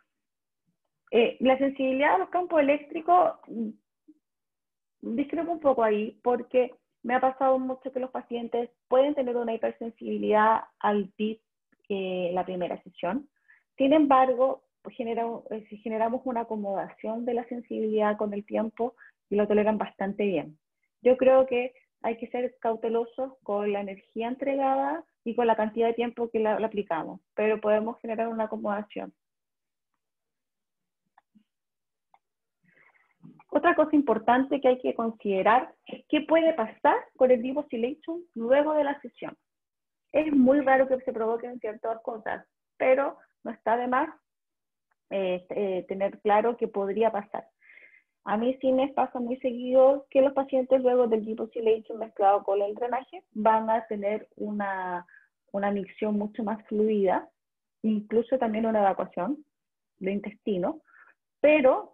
La sensibilidad a los campos eléctricos, discrepo un poco ahí, porque me ha pasado mucho que los pacientes pueden tener una hipersensibilidad al PIB la primera sesión. Sin embargo, si generamos una acomodación de la sensibilidad con el tiempo, y lo toleran bastante bien. Yo creo que hay que ser cautelosos con la energía entregada y con la cantidad de tiempo que la aplicamos, pero podemos generar una acomodación. Otra cosa importante que hay que considerar es qué puede pasar con el deep oscillation luego de la sesión. Es muy raro que se provoquen ciertas cosas, pero no está de más tener claro qué podría pasar. A mí sí me pasa muy seguido que los pacientes luego del deep oscillation mezclado con el drenaje van a tener una micción mucho más fluida, incluso también una evacuación de intestino, pero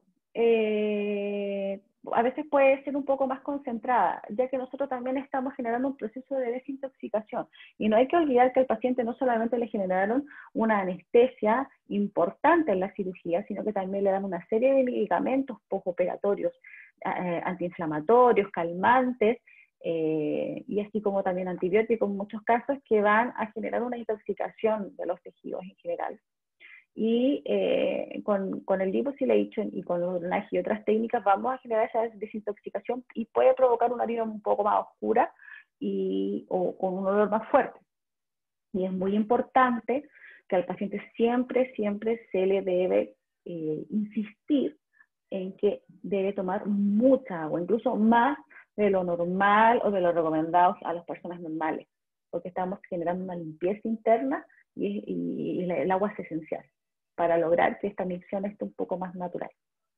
a veces puede ser un poco más concentrada, ya que nosotros también estamos generando un proceso de desintoxicación. Y no hay que olvidar que al paciente no solamente le generaron una anestesia importante en la cirugía, sino que también le dan una serie de medicamentos postoperatorios, antiinflamatorios, calmantes, y así como también antibióticos en muchos casos, que van a generar una intoxicación de los tejidos en general. Y con el deep oscillation y con el drenaje y otras técnicas vamos a generar esa desintoxicación y puede provocar una orina un poco más oscura o con un olor más fuerte. Y es muy importante que al paciente siempre se le debe insistir en que debe tomar mucha agua, incluso más de lo normal o de lo recomendado a las personas normales, porque estamos generando una limpieza interna y el agua es esencial para lograr que esta micción esté un poco más natural.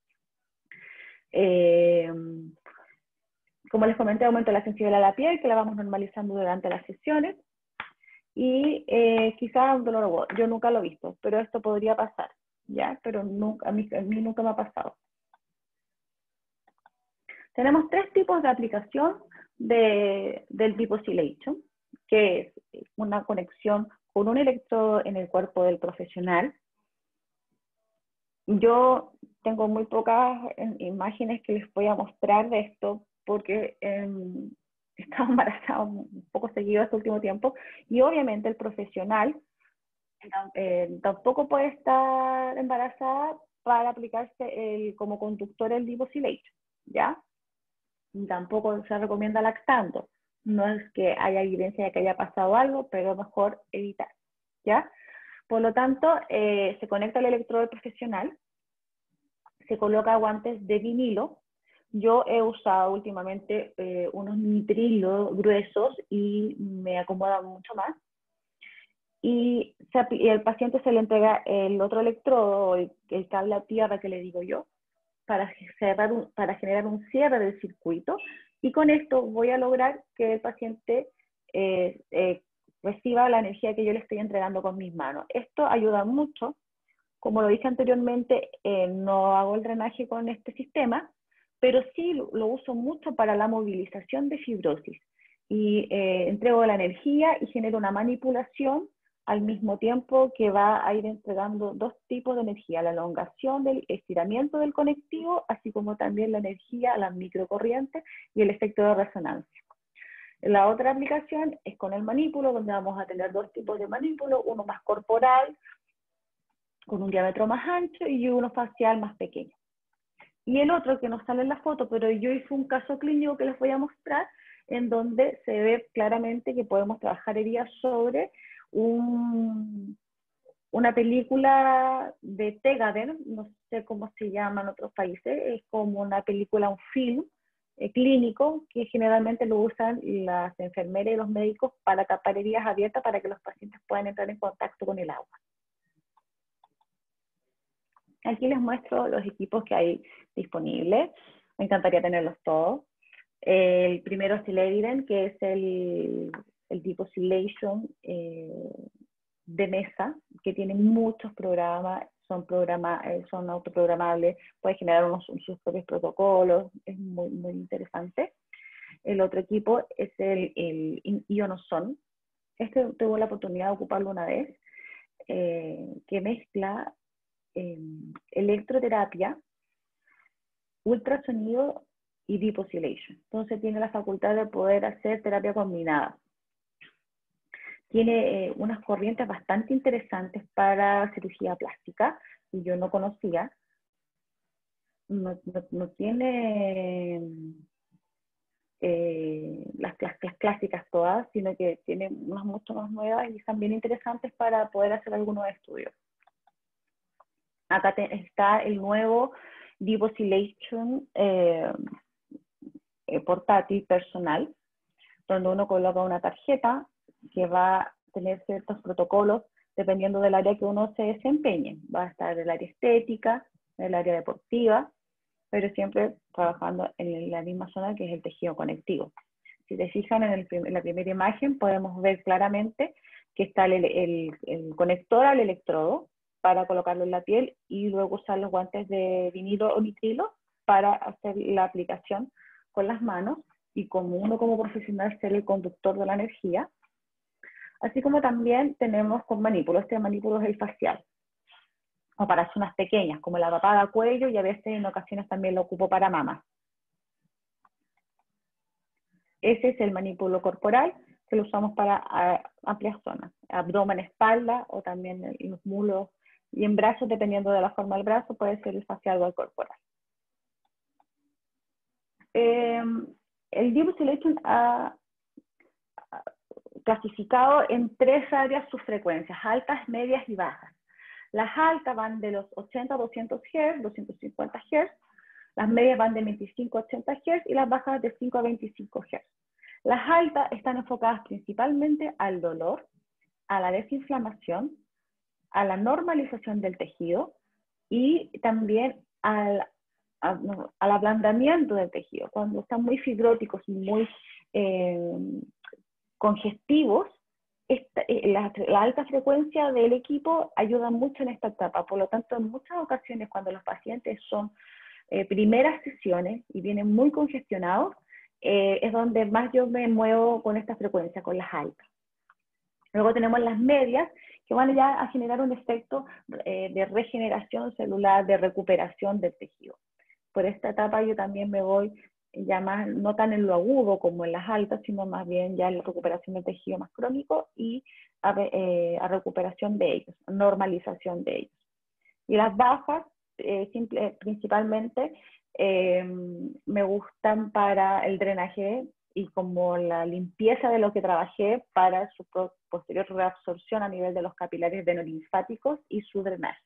Como les comenté, aumenta la sensibilidad a la piel, que la vamos normalizando durante las sesiones. Y quizás un dolor agudo, yo nunca lo he visto, pero esto podría pasar, ¿ya? Pero nunca, a mí nunca me ha pasado. Tenemos tres tipos de aplicación del deep oscillation, que es una conexión con un electrodo en el cuerpo del profesional. Yo tengo muy pocas imágenes que les voy a mostrar de esto porque he estado embarazada un poco seguido este último tiempo y obviamente el profesional tampoco puede estar embarazada para aplicarse como conductor el deep oscillation, ¿ya? Tampoco se recomienda lactando. No es que haya evidencia de que haya pasado algo, pero mejor evitar, ¿ya? Por lo tanto, se conecta el electrodo profesional, se coloca guantes de vinilo. Yo he usado últimamente unos nitrilos gruesos y me acomoda mucho más. Y el paciente se le entrega el otro electrodo, el cable a tierra que le digo yo, para generar un cierre del circuito. Y con esto voy a lograr que el paciente reciba la energía que yo le estoy entregando con mis manos. Esto ayuda mucho. Como lo dije anteriormente, no hago el drenaje con este sistema, pero sí lo uso mucho para la movilización de fibrosis. Y entrego la energía y genero una manipulación al mismo tiempo que va a ir entregando dos tipos de energía, la elongación del estiramiento del conectivo, así como también la energía, la microcorriente y el efecto de resonancia. La otra aplicación es con el manípulo, donde vamos a tener dos tipos de manípulo, uno más corporal, con un diámetro más ancho, y uno facial más pequeño. Y el otro que no sale en la foto, pero yo hice un caso clínico que les voy a mostrar, en donde se ve claramente que podemos trabajar heridas sobre una película de Tegader, no sé cómo se llama en otros países, es como una película, un film, clínico que generalmente lo usan las enfermeras y los médicos para tapar heridas abiertas para que los pacientes puedan entrar en contacto con el agua. Aquí les muestro los equipos que hay disponibles. Me encantaría tenerlos todos. El primero es el Evident, que es el Deep Oscillation de mesa, que tiene muchos programas, son autoprogramables, puede generar sus propios protocolos, es muy, muy interesante. El otro equipo es el Ionoson. Este tuve la oportunidad de ocuparlo una vez, que mezcla electroterapia, ultrasonido y Deep Oscillation. Entonces tiene la facultad de poder hacer terapia combinada. Tiene unas corrientes bastante interesantes para cirugía plástica, y yo no conocía. No tiene las clásicas todas, sino que tiene unas mucho más nuevas y están bien interesantes para poder hacer algunos estudios. Acá está el nuevo Deep Oscillation portátil personal, donde uno coloca una tarjeta que va a tener ciertos protocolos dependiendo del área que uno se desempeñe. Va a estar en el área estética, en el área deportiva, pero siempre trabajando en la misma zona que es el tejido conectivo. Si te fijan en la primera imagen, podemos ver claramente que está el conector al electrodo para colocarlo en la piel y luego usar los guantes de vinilo o nitrilo para hacer la aplicación con las manos, y como uno como profesional ser el conductor de la energía. Así como también tenemos con manípulo. Este manípulo es el facial, o para zonas pequeñas, como la papada, cuello, y a veces en ocasiones también lo ocupo para mamas. Ese es el manípulo corporal, que lo usamos para amplias zonas, abdomen, espalda, o también en los muslos y en brazos, dependiendo de la forma del brazo, puede ser el facial o el corporal. El Deep Oscillation ha clasificado en 3 áreas sus frecuencias: altas, medias y bajas. Las altas van de los 80 a 200 Hz, 250 Hz, las medias van de 25 a 80 Hz y las bajas de 5 a 25 Hz. Las altas están enfocadas principalmente al dolor, a la desinflamación, a la normalización del tejido y también al ablandamiento del tejido. Cuando están muy fibróticos y muy congestivos, la alta frecuencia del equipo ayuda mucho en esta etapa. Por lo tanto, en muchas ocasiones, cuando los pacientes son primeras sesiones y vienen muy congestionados, es donde más yo me muevo con esta frecuencia, con las altas. Luego tenemos las medias, que van ya a generar un efecto de regeneración celular, de recuperación del tejido. Por esta etapa yo también me voy ya más, no tan en lo agudo como en las altas, sino más bien ya en la recuperación del tejido más crónico y a recuperación de ellos, normalización de ellos. Y las bajas, principalmente, me gustan para el drenaje y como la limpieza de lo que trabajé para su posterior reabsorción a nivel de los capilares venolinfáticos y su drenaje.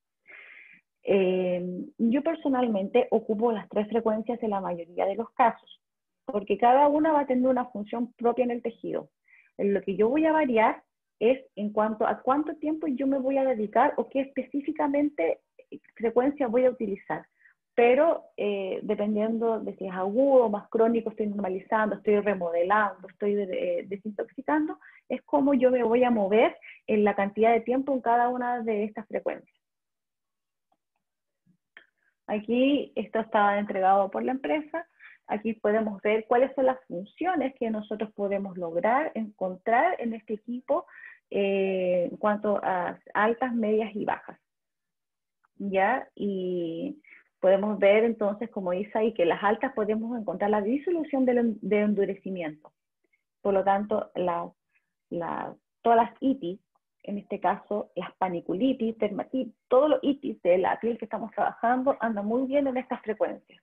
Yo personalmente ocupo las 3 frecuencias en la mayoría de los casos, porque cada una va a tener una función propia en el tejido. Lo que yo voy a variar es en cuanto a cuánto tiempo yo me voy a dedicar o qué específicamente frecuencia voy a utilizar. Pero dependiendo de si es agudo o más crónico, estoy normalizando, estoy remodelando, estoy desintoxicando, es como yo me voy a mover en la cantidad de tiempo en cada una de estas frecuencias. Aquí esto estaba entregado por la empresa. Aquí podemos ver cuáles son las funciones que nosotros podemos lograr encontrar en este equipo en cuanto a altas, medias y bajas. ¿Ya? Y podemos ver entonces, como dice ahí, que las altas podemos encontrar la disolución de endurecimiento. Por lo tanto, todas las itis, en este caso las paniculitis, dermatitis, todos los itis de la piel que estamos trabajando andan muy bien en estas frecuencias.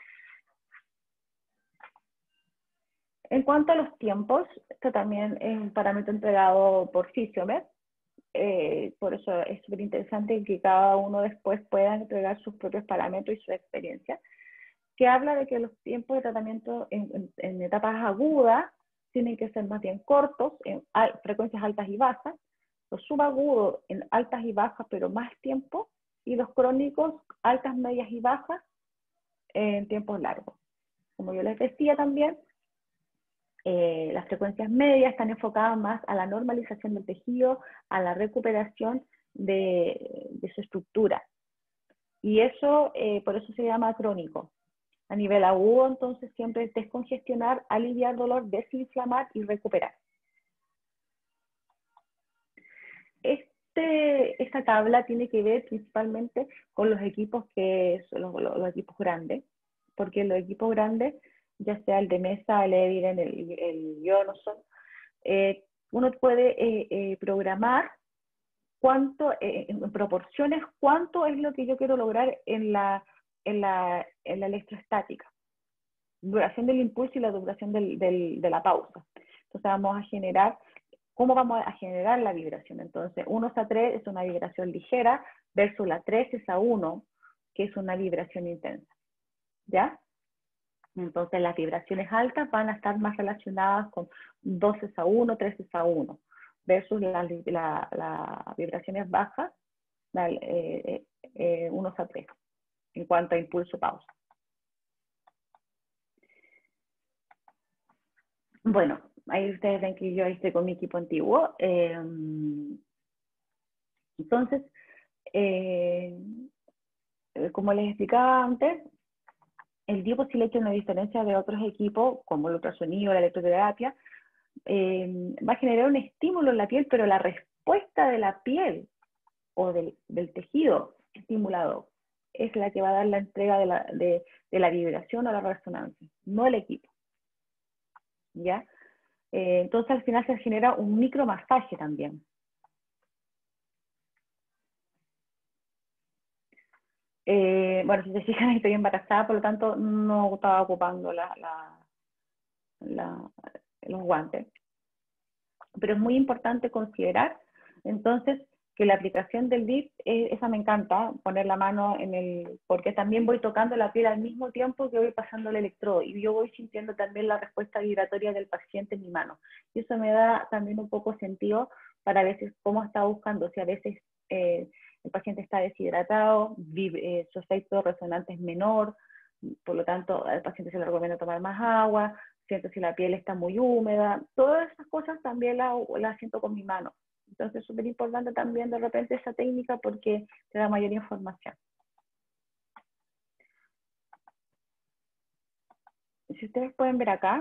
En cuanto a los tiempos, esto también es un parámetro entregado por Physiomed, por eso es súper interesante que cada uno después pueda entregar sus propios parámetros y su experiencia. que habla de que los tiempos de tratamiento en etapas agudas tienen que ser más bien cortos, en frecuencias altas y bajas, los subagudos en altas y bajas, pero más tiempo, y los crónicos altas, medias y bajas en tiempos largos. Como yo les decía también, las frecuencias medias están enfocadas más a la normalización del tejido, a la recuperación de su estructura. Y eso, por eso se llama crónico. A nivel agudo, entonces, siempre es descongestionar, aliviar dolor, desinflamar y recuperar. Esta tabla tiene que ver principalmente con los equipos que son los equipos grandes, porque los equipos grandes, ya sea el de Mesa, el Evident, el Johnson, uno puede programar cuánto, en proporciones, cuánto es lo que yo quiero lograr en la electroestática, duración del impulso y la duración de la pausa. Entonces vamos a generar, ¿cómo vamos a generar la vibración? Entonces 1-3 es una vibración ligera versus la 3-1, que es una vibración intensa, ¿ya? Entonces las vibraciones altas van a estar más relacionadas con 2-1, 3-1, versus las vibraciones bajas, 1-3, en cuanto a impulso-pausa. Bueno, ahí ustedes ven que yo estoy con mi equipo antiguo. Entonces, como les explicaba antes, el Deep Oscillation, a diferencia de otros equipos, como el ultrasonido, la electroterapia, va a generar un estímulo en la piel, pero la respuesta de la piel o del tejido estimulado es la que va a dar la entrega de la vibración o la resonancia, no el equipo. ¿Ya? Entonces al final se genera un micromasaje también. Bueno, si se fijan, estoy embarazada, por lo tanto no estaba ocupando los guantes. Pero es muy importante considerar, entonces, que la aplicación del DIP, esa me encanta, poner la mano porque también voy tocando la piel al mismo tiempo que voy pasando el electrodo, y yo voy sintiendo también la respuesta vibratoria del paciente en mi mano. Y eso me da también un poco sentido para a veces cómo está buscando, si a veces el paciente está deshidratado, su efecto resonante es menor, por lo tanto al paciente se le recomienda tomar más agua, siento si la piel está muy húmeda, todas esas cosas también las siento con mi mano. Entonces es súper importante también de repente esa técnica porque te da mayor información. Si ustedes pueden ver acá,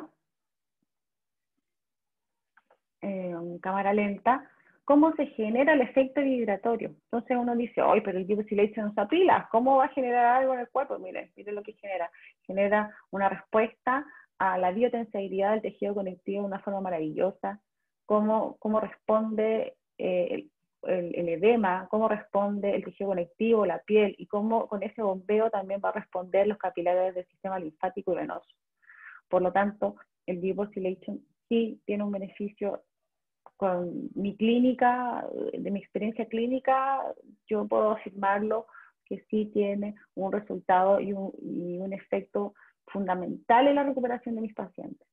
en cámara lenta, cómo se genera el efecto vibratorio. Entonces uno dice, ¡ay, pero el Deep Oscillation no usa pilas! ¿Cómo va a generar algo en el cuerpo? Miren lo que genera. Genera una respuesta a la biotensibilidad del tejido conectivo de una forma maravillosa, cómo responde el edema, cómo responde el tejido conectivo, la piel, y cómo con ese bombeo también va a responder los capilares del sistema linfático y venoso. Por lo tanto, el Deep Oscillation sí tiene un beneficio. Con mi clínica, de mi experiencia clínica, yo puedo afirmarlo que sí tiene un resultado y un efecto fundamental en la recuperación de mis pacientes.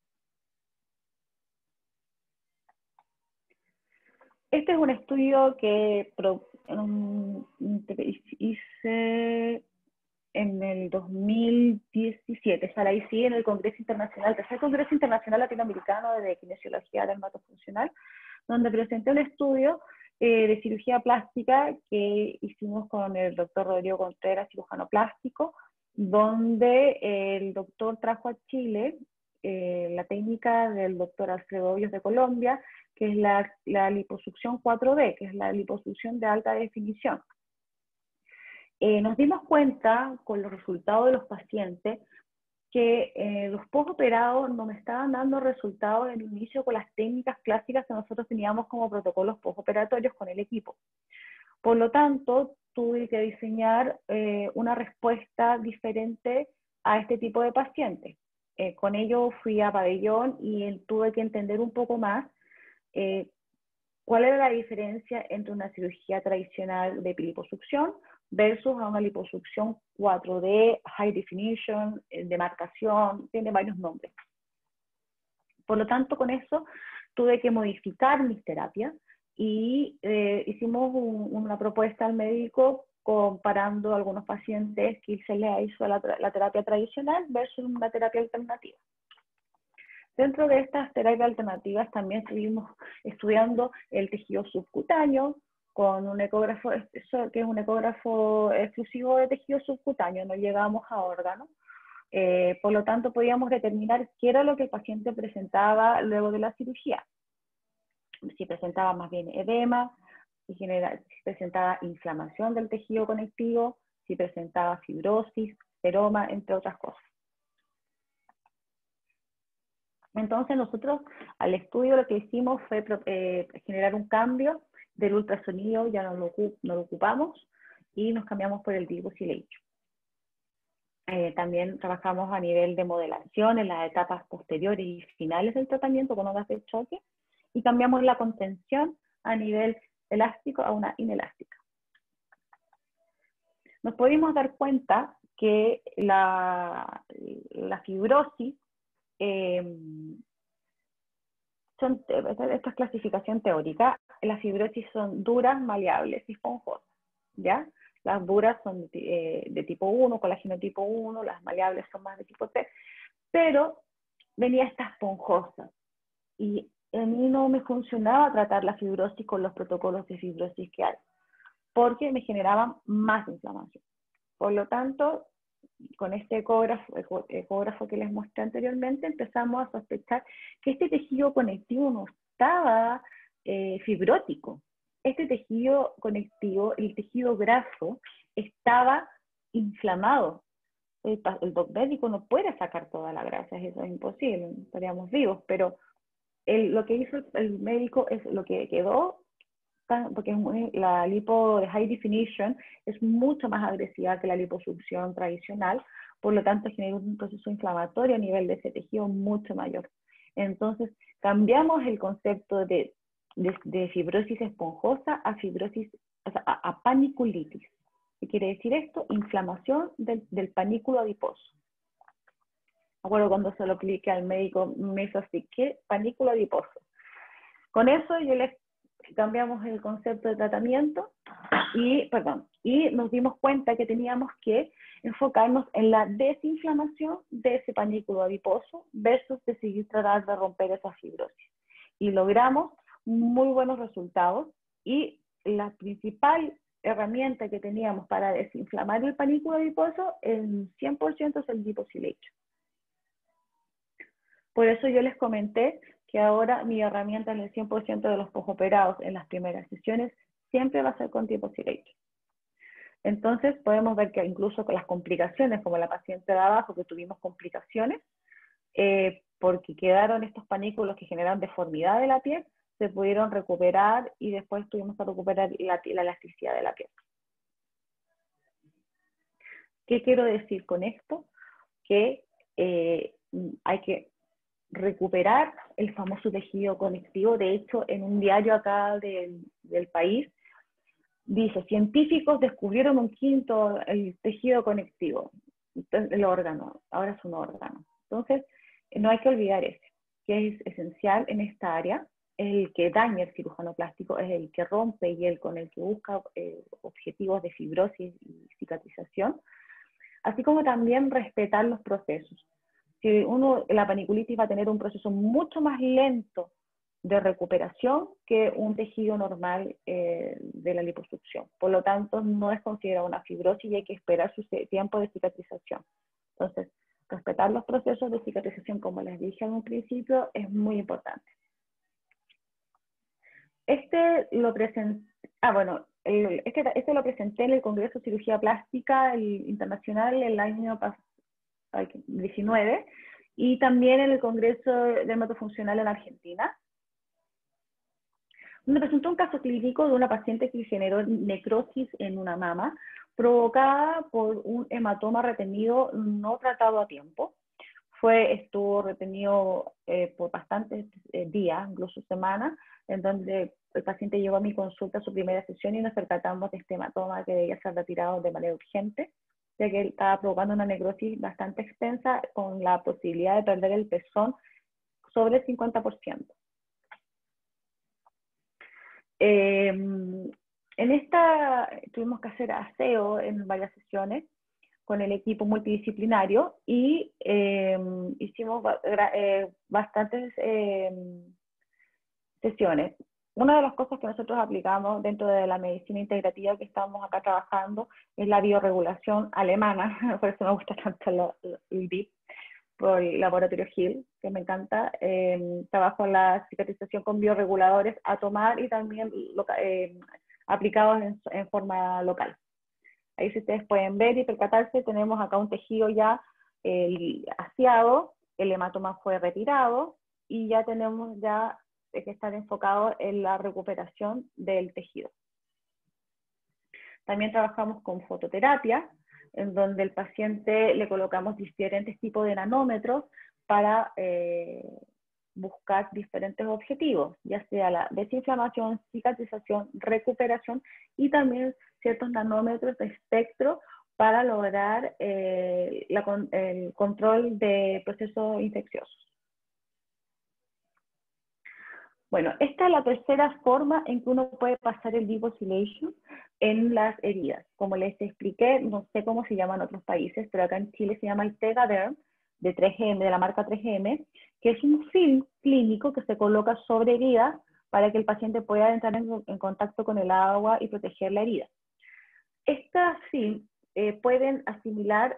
Este es un estudio que hice en el 2017, estará ahí sí, en el Congreso Internacional, tercer Congreso Internacional Latinoamericano de Kinesiología Dermatofuncional, donde presenté un estudio de cirugía plástica que hicimos con el doctor Rodrigo Contreras, cirujano plástico, donde el doctor trajo a Chile la técnica del doctor Alfredo Hoyos de Colombia, que es la liposucción 4D, que es la liposucción de alta definición. Nos dimos cuenta con los resultados de los pacientes que los postoperados no me estaban dando resultados en el inicio con las técnicas clásicas que nosotros teníamos como protocolos postoperatorios con el equipo. Por lo tanto, tuve que diseñar una respuesta diferente a este tipo de pacientes. Con ello fui a pabellón y tuve que entender un poco más cuál era la diferencia entre una cirugía tradicional de liposucción versus a una liposucción 4D, High Definition, demarcación, tiene varios nombres. Por lo tanto, con eso tuve que modificar mis terapias y hicimos una propuesta al médico comparando a algunos pacientes que se les hizo la terapia tradicional versus una terapia alternativa. Dentro de estas terapias alternativas también estuvimos estudiando el tejido subcutáneo con un ecógrafo, que es un ecógrafo exclusivo de tejido subcutáneo, no llegamos a órganos. Por lo tanto, podíamos determinar qué era lo que el paciente presentaba luego de la cirugía. Si presentaba más bien edema, si presentaba inflamación del tejido conectivo, si presentaba fibrosis, seroma, entre otras cosas. Entonces nosotros al estudio lo que hicimos fue generar un cambio del ultrasonido, ya no lo ocupamos, y nos cambiamos por el Deep-Oscillation. También trabajamos a nivel de modelación en las etapas posteriores y finales del tratamiento con ondas de choque, y cambiamos la contención a nivel elástico a una inelástica. Nos pudimos dar cuenta que la fibrosis, esta es clasificación teórica, las fibrosis son duras, maleables y esponjosas, ¿ya? Las duras son de tipo 1, colágeno tipo 1, las maleables son más de tipo 3, pero venía esta esponjosa. Y a mí no me funcionaba tratar la fibrosis con los protocolos de fibrosis que hay, porque me generaban más inflamación. Por lo tanto, con este ecógrafo que les mostré anteriormente, empezamos a sospechar que este tejido conectivo no estaba fibrótico. Este tejido conectivo, el tejido graso, estaba inflamado. El doc médico no puede sacar toda la grasa, eso es imposible, estaríamos vivos, pero lo que hizo el médico es lo que quedó, porque la lipo de High Definition es mucho más agresiva que la liposucción tradicional, por lo tanto genera un proceso inflamatorio a nivel de ese tejido mucho mayor. Entonces cambiamos el concepto de fibrosis esponjosa a fibrosis, o sea, a paniculitis. ¿Qué quiere decir esto? Inflamación del panículo adiposo. Me acuerdo cuando se lo apliqué al médico, me hizo así, ¿qué? Panículo adiposo. Con eso yo les cambiamos el concepto de tratamiento y nos dimos cuenta que teníamos que enfocarnos en la desinflamación de ese panículo adiposo versus decidir tratar de romper esa fibrosis. Y logramos muy buenos resultados, y la principal herramienta que teníamos para desinflamar el panículo adiposo en 100% es el Deep-Oscillation. Por eso yo les comenté que ahora mi herramienta en el 100% de los posoperados en las primeras sesiones siempre va a ser con Deep-Oscillation. Entonces podemos ver que incluso con las complicaciones, como la paciente de abajo, que tuvimos complicaciones, porque quedaron estos panículos que generan deformidad de la piel, se pudieron recuperar y después tuvimos que recuperar la elasticidad de la piel. ¿Qué quiero decir con esto? Que hay que recuperar el famoso tejido conectivo. De hecho, en un diario acá del país, dice, científicos descubrieron un quinto, el tejido conectivo, el órgano, ahora es un órgano. Entonces, no hay que olvidar eso, que es esencial en esta área, es el que daña el cirujano plástico, es el que rompe y el con el que busca objetivos de fibrosis y cicatrización, así como también respetar los procesos. Si la paniculitis va a tener un proceso mucho más lento de recuperación que un tejido normal de la liposucción. Por lo tanto, no es considerada una fibrosis y hay que esperar su tiempo de cicatrización. Entonces, respetar los procesos de cicatrización, como les dije en un principio, es muy importante. Este lo presenté en el Congreso de Cirugía Plástica Internacional el año 19, y también en el Congreso Dermatofuncional en Argentina. Me presentó un caso clínico de una paciente que generó necrosis en una mama provocada por un hematoma retenido no tratado a tiempo. estuvo retenido por bastantes días, incluso semanas, en donde el paciente llegó a mi consulta a su primera sesión y nos percatamos de este hematoma que debía ser retirado de manera urgente, ya que él estaba provocando una necrosis bastante extensa con la posibilidad de perder el pezón sobre el 50%. En esta tuvimos que hacer aseo en varias sesiones con el equipo multidisciplinario y hicimos bastantes sesiones. Una de las cosas que nosotros aplicamos dentro de la medicina integrativa que estamos acá trabajando es la bioregulación alemana, por eso me gusta tanto el BIP, por el laboratorio Hill, que me encanta. Trabajo en la cicatrización con bioreguladores a tomar y también aplicados en forma local. Ahí si ustedes pueden ver y percatarse, tenemos acá un tejido ya aseado, el hematoma fue retirado y ya tenemos ya que estar enfocado en la recuperación del tejido. También trabajamos con fototerapia, en donde el paciente le colocamos diferentes tipos de nanómetros para buscar diferentes objetivos, ya sea la desinflamación, cicatrización, recuperación y también ciertos nanómetros de espectro para lograr el control de procesos infecciosos. Bueno, esta es la tercera forma en que uno puede pasar el deep oscillation en las heridas. Como les expliqué, no sé cómo se llama en otros países, pero acá en Chile se llama el Tegaderm de 3M, de la marca 3M, que es un film clínico que se coloca sobre heridas para que el paciente pueda entrar en contacto con el agua y proteger la herida. Estas film pueden asimilar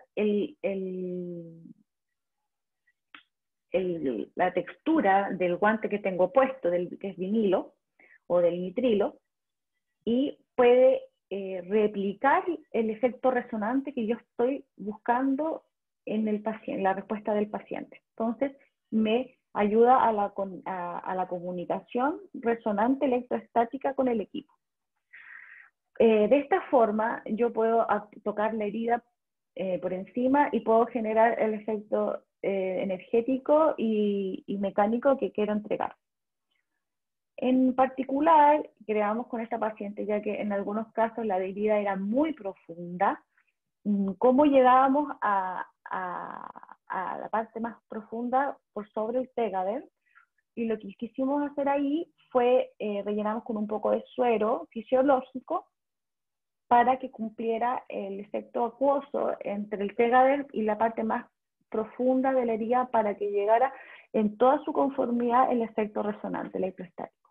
la textura del guante que tengo puesto, que es vinilo o del nitrilo, y puede replicar el efecto resonante que yo estoy buscando en el paciente, la respuesta del paciente. Entonces, me ayuda a la comunicación resonante electroestática con el equipo. De esta forma, yo puedo tocar la herida por encima y puedo generar el efecto energético y mecánico que quiero entregar. En particular, creamos con esta paciente, ya que en algunos casos la herida era muy profunda, cómo llegábamos a la parte más profunda por sobre el Tegaderm, y lo que quisimos hacer ahí fue rellenamos con un poco de suero fisiológico para que cumpliera el efecto acuoso entre el Tegaderm y la parte más profunda de la herida para que llegara en toda su conformidad el efecto resonante electrostático.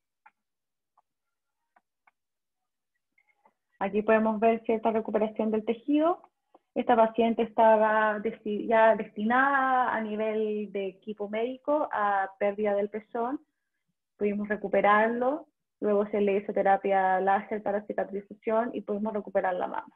Aquí podemos ver cierta recuperación del tejido. Esta paciente estaba ya destinada a nivel de equipo médico a pérdida del pezón. Pudimos recuperarlo. Luego se le hizo terapia láser para cicatrización y pudimos recuperar la mama.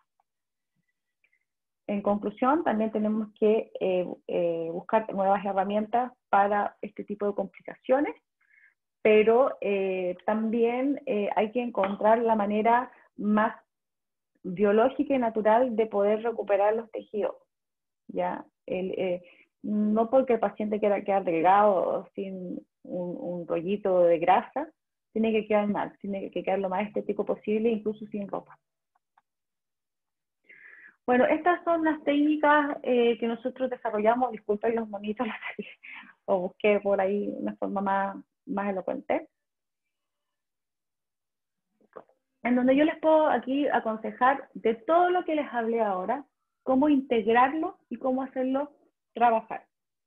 En conclusión, también tenemos que buscar nuevas herramientas para este tipo de complicaciones, pero también hay que encontrar la manera más biológica y natural de poder recuperar los tejidos, ¿ya? No porque el paciente quiera quedar delgado o sin un rollito de grasa, tiene que quedar mal, tiene que quedar lo más estético posible, incluso sin ropa. Bueno, estas son las técnicas que nosotros desarrollamos. Disculpen los monitos, o busqué por ahí una forma más elocuente. En donde yo les puedo aquí aconsejar de todo lo que les hablé ahora, cómo integrarlo y cómo hacerlo trabajar.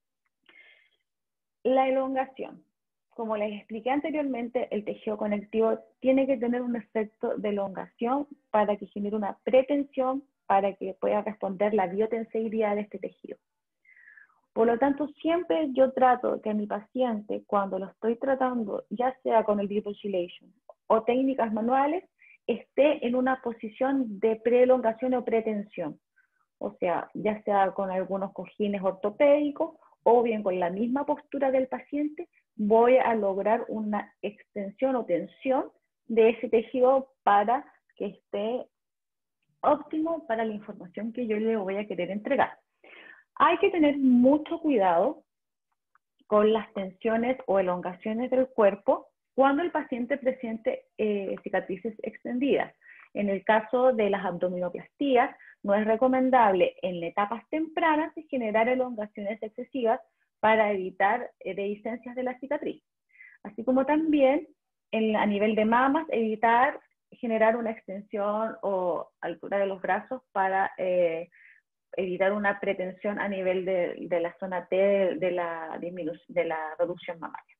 La elongación. Como les expliqué anteriormente, el tejido conectivo tiene que tener un efecto de elongación para que genere una pretensión, para que pueda responder la biotenseidad de este tejido. Por lo tanto, siempre yo trato que a mi paciente, cuando lo estoy tratando, ya sea con el deep oscillation o técnicas manuales, esté en una posición de preelongación o pretensión. O sea, ya sea con algunos cojines ortopédicos o bien con la misma postura del paciente, voy a lograr una extensión o tensión de ese tejido para que esté óptimo para la información que yo le voy a querer entregar. Hay que tener mucho cuidado con las tensiones o elongaciones del cuerpo cuando el paciente presente cicatrices extendidas. En el caso de las abdominoplastías, no es recomendable en etapas tempranas generar elongaciones excesivas para evitar dehiscencias de la cicatriz. Así como también a nivel de mamas, evitar generar una extensión o altura de los brazos para evitar una pretensión a nivel de la zona T de la reducción mamaria.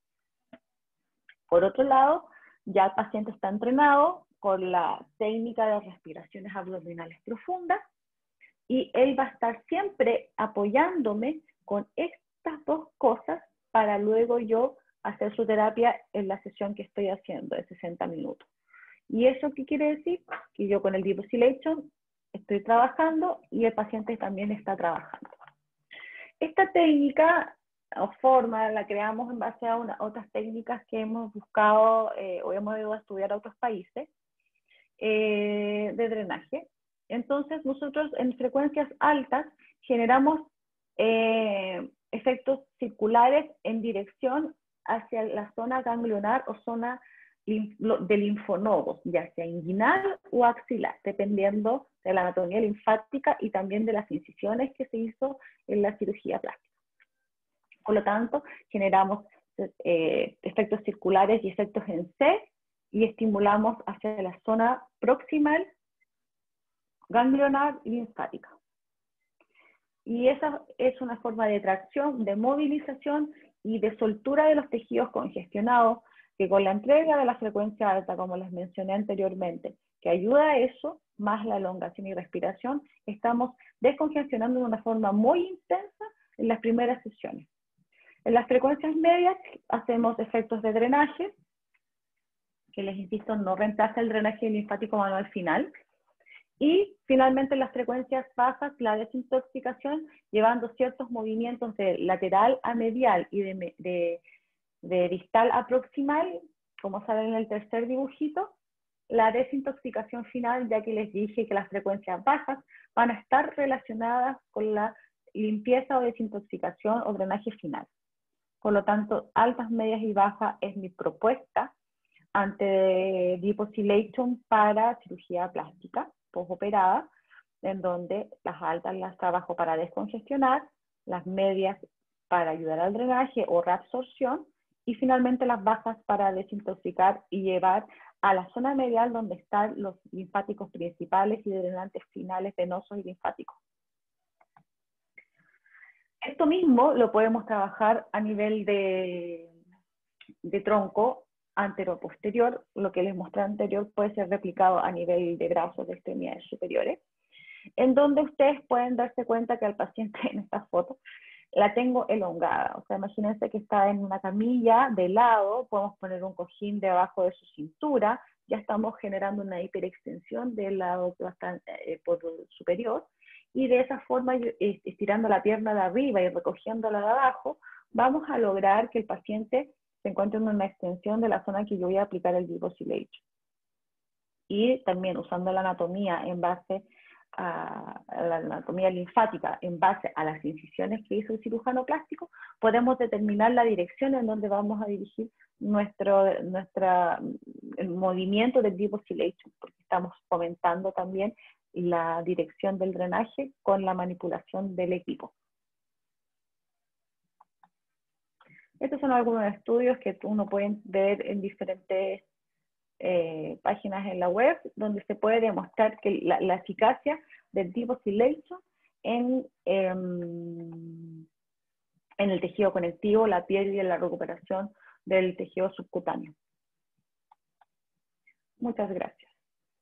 Por otro lado, ya el paciente está entrenado con la técnica de respiraciones abdominales profundas y él va a estar siempre apoyándome con estas dos cosas para luego yo hacer su terapia en la sesión que estoy haciendo de 60 minutos. ¿Y eso qué quiere decir? Que yo con el Deep Oscillation estoy trabajando y el paciente también está trabajando. Esta técnica o forma la creamos en base a otras técnicas que hemos buscado o hemos ido a estudiar a otros países de drenaje. Entonces nosotros en frecuencias altas generamos efectos circulares en dirección hacia la zona ganglionar o zona de linfonodos, ya sea inguinal o axilar, dependiendo de la anatomía linfática y también de las incisiones que se hizo en la cirugía plástica. Por lo tanto, generamos efectos circulares y efectos en C y estimulamos hacia la zona proximal, ganglionar y linfática. Y esa es una forma de tracción, de movilización y de soltura de los tejidos congestionados, que con la entrega de la frecuencia alta, como les mencioné anteriormente, que ayuda a eso, más la elongación y respiración, estamos descongestionando de una forma muy intensa en las primeras sesiones. En las frecuencias medias hacemos efectos de drenaje, que les insisto, no reemplaza el drenaje linfático manual final. Y finalmente en las frecuencias bajas, la desintoxicación, llevando ciertos movimientos de lateral a medial y de distal a proximal, como sale en el tercer dibujito, la desintoxicación final, ya que les dije que las frecuencias bajas van a estar relacionadas con la limpieza o desintoxicación o drenaje final. Por lo tanto, altas, medias y bajas es mi propuesta ante Deep Oscillation para cirugía plástica postoperada, en donde las altas las trabajo para descongestionar, las medias para ayudar al drenaje o reabsorción, y finalmente las bajas para desintoxicar y llevar a la zona medial donde están los linfáticos principales y drenantes finales venosos y linfáticos. Esto mismo lo podemos trabajar a nivel de tronco antero-posterior. Lo que les mostré anterior puede ser replicado a nivel de brazos de extremidades superiores, en donde ustedes pueden darse cuenta que al paciente en esta foto la tengo elongada. O sea, imagínense que está en una camilla de lado, podemos poner un cojín debajo de su cintura, ya estamos generando una hiperextensión del lado que va a estar por superior, y de esa forma, estirando la pierna de arriba y recogiéndola de abajo, vamos a lograr que el paciente se encuentre en una extensión de la zona que yo voy a aplicar el Deep Oscillation. Y también usando la anatomía en base a la anatomía linfática, en base a las incisiones que hizo el cirujano plástico, podemos determinar la dirección en donde vamos a dirigir el movimiento del Deep Oscillation, porque estamos fomentando también la dirección del drenaje con la manipulación del equipo. Estos son algunos estudios que uno puede ver en diferentes páginas en la web, donde se puede demostrar que la eficacia del Deep Oscillation en el tejido conectivo, la piel y en la recuperación del tejido subcutáneo. Muchas gracias.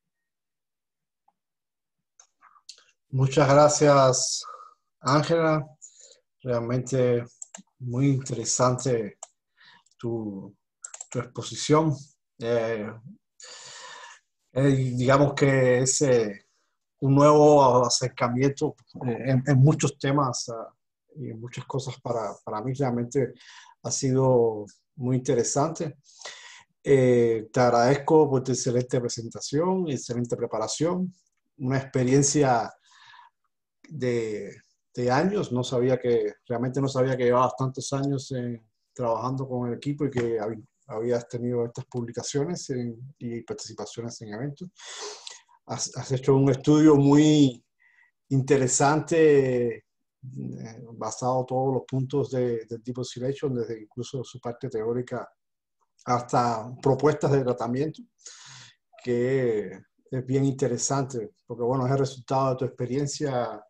Muchas gracias, Ángela. Realmente muy interesante tu exposición. Digamos que es un nuevo acercamiento en muchos temas y en muchas cosas para mí. Realmente ha sido muy interesante. Te agradezco por tu excelente presentación y excelente preparación. Una experiencia de de años. Realmente no sabía que llevabas tantos años trabajando con el equipo y que habías tenido estas publicaciones y participaciones en eventos. Has hecho un estudio muy interesante, basado en todos los puntos del Deep Oscillation, desde incluso su parte teórica hasta propuestas de tratamiento, que es bien interesante, porque bueno, es el resultado de tu experiencia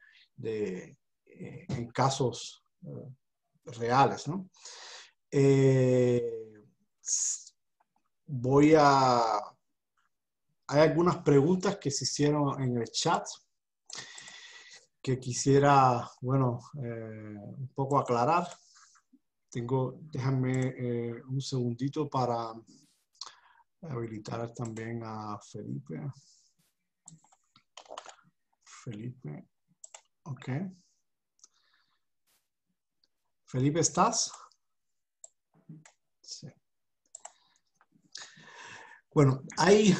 en casos reales, ¿no? Hay algunas preguntas que se hicieron en el chat que quisiera, bueno, un poco aclarar. Déjame un segundito para habilitar también a Felipe. Felipe, ok. Felipe, ¿estás? Sí. Bueno, hay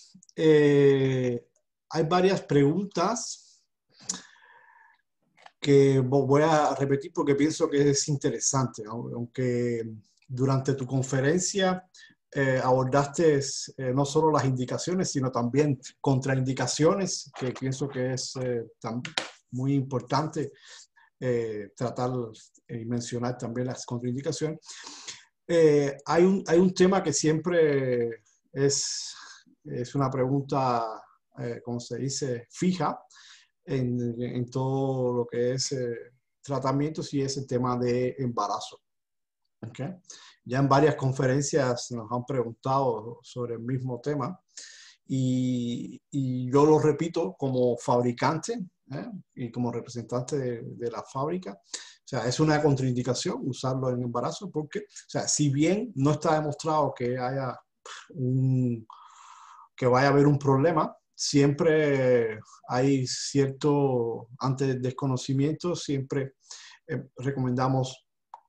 varias preguntas que voy a repetir porque pienso que es interesante, aunque durante tu conferencia abordaste no solo las indicaciones, sino también contraindicaciones, que pienso que es muy importante tratar y mencionar también las contraindicaciones. Hay un tema que siempre es una pregunta, ¿cómo se dice?, fija en todo lo que es tratamientos, y es el tema de embarazo. ¿Okay? Ya en varias conferencias nos han preguntado sobre el mismo tema, y yo lo repito como fabricante y como representante de la fábrica. O sea, es una contraindicación usarlo en embarazo porque, o sea, si bien no está demostrado que vaya a haber un problema, siempre hay ante el desconocimiento, siempre recomendamos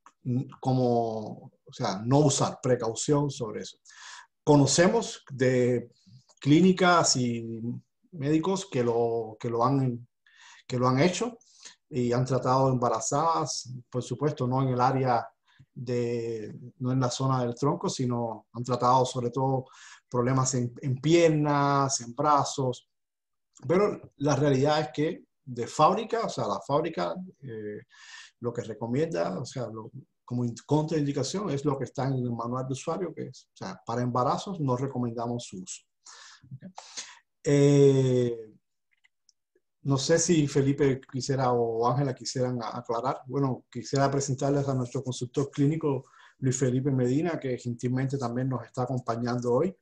no usar, precaución sobre eso. Conocemos de clínicas y médicos que lo han hecho y han tratado embarazadas, por supuesto, no en el área no en la zona del tronco, sino han tratado sobre todo problemas en piernas, en brazos. Pero la realidad es que de fábrica, o sea, la fábrica lo que recomienda, o sea, como contraindicación es lo que está en el manual de usuario, que es, o sea, para embarazos no recomendamos su uso. Okay. No sé si Felipe quisiera o Ángela quisieran aclarar. Bueno, quisiera presentarles a nuestro consultor clínico, Luis Felipe Medina, que gentilmente también nos está acompañando hoy.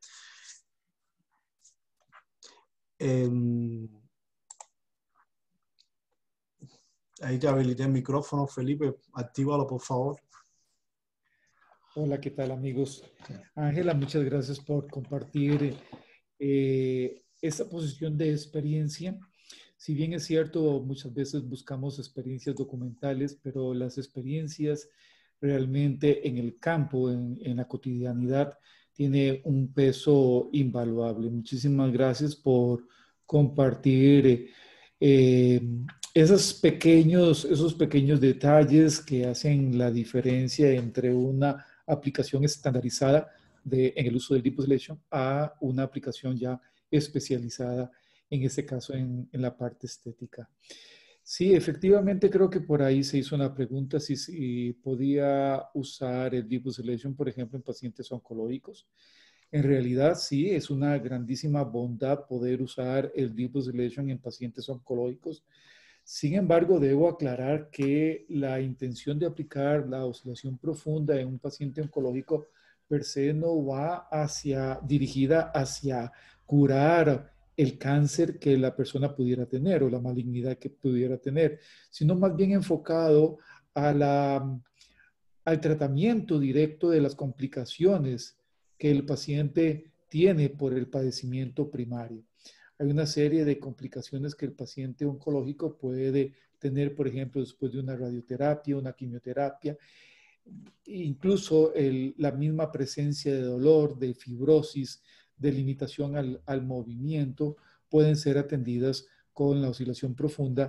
Ahí te habilité el micrófono, Felipe. Actívalo, por favor. Hola, ¿qué tal, amigos? Ángela, muchas gracias por compartir esta posición de experiencia. Si bien es cierto, muchas veces buscamos experiencias documentales, pero las experiencias realmente en el campo, en la cotidianidad, tiene un peso invaluable. Muchísimas gracias por compartir esos pequeños detalles que hacen la diferencia entre una aplicación estandarizada en el uso del Deep Oscillation a una aplicación ya especializada, en este caso en la parte estética. Sí, efectivamente creo que por ahí se hizo una pregunta si podía usar el Deep Oscillation, por ejemplo, en pacientes oncológicos. En realidad sí, es una grandísima bondad poder usar el Deep Oscillation en pacientes oncológicos. Sin embargo, debo aclarar que la intención de aplicar la oscilación profunda en un paciente oncológico per se no va dirigida hacia curar el cáncer que la persona pudiera tener o la malignidad que pudiera tener, sino más bien enfocado al tratamiento directo de las complicaciones que el paciente tiene por el padecimiento primario. Hay una serie de complicaciones que el paciente oncológico puede tener, por ejemplo, después de una radioterapia, una quimioterapia, incluso la misma presencia de dolor, de fibrosis, de limitación al movimiento, pueden ser atendidas con la oscilación profunda,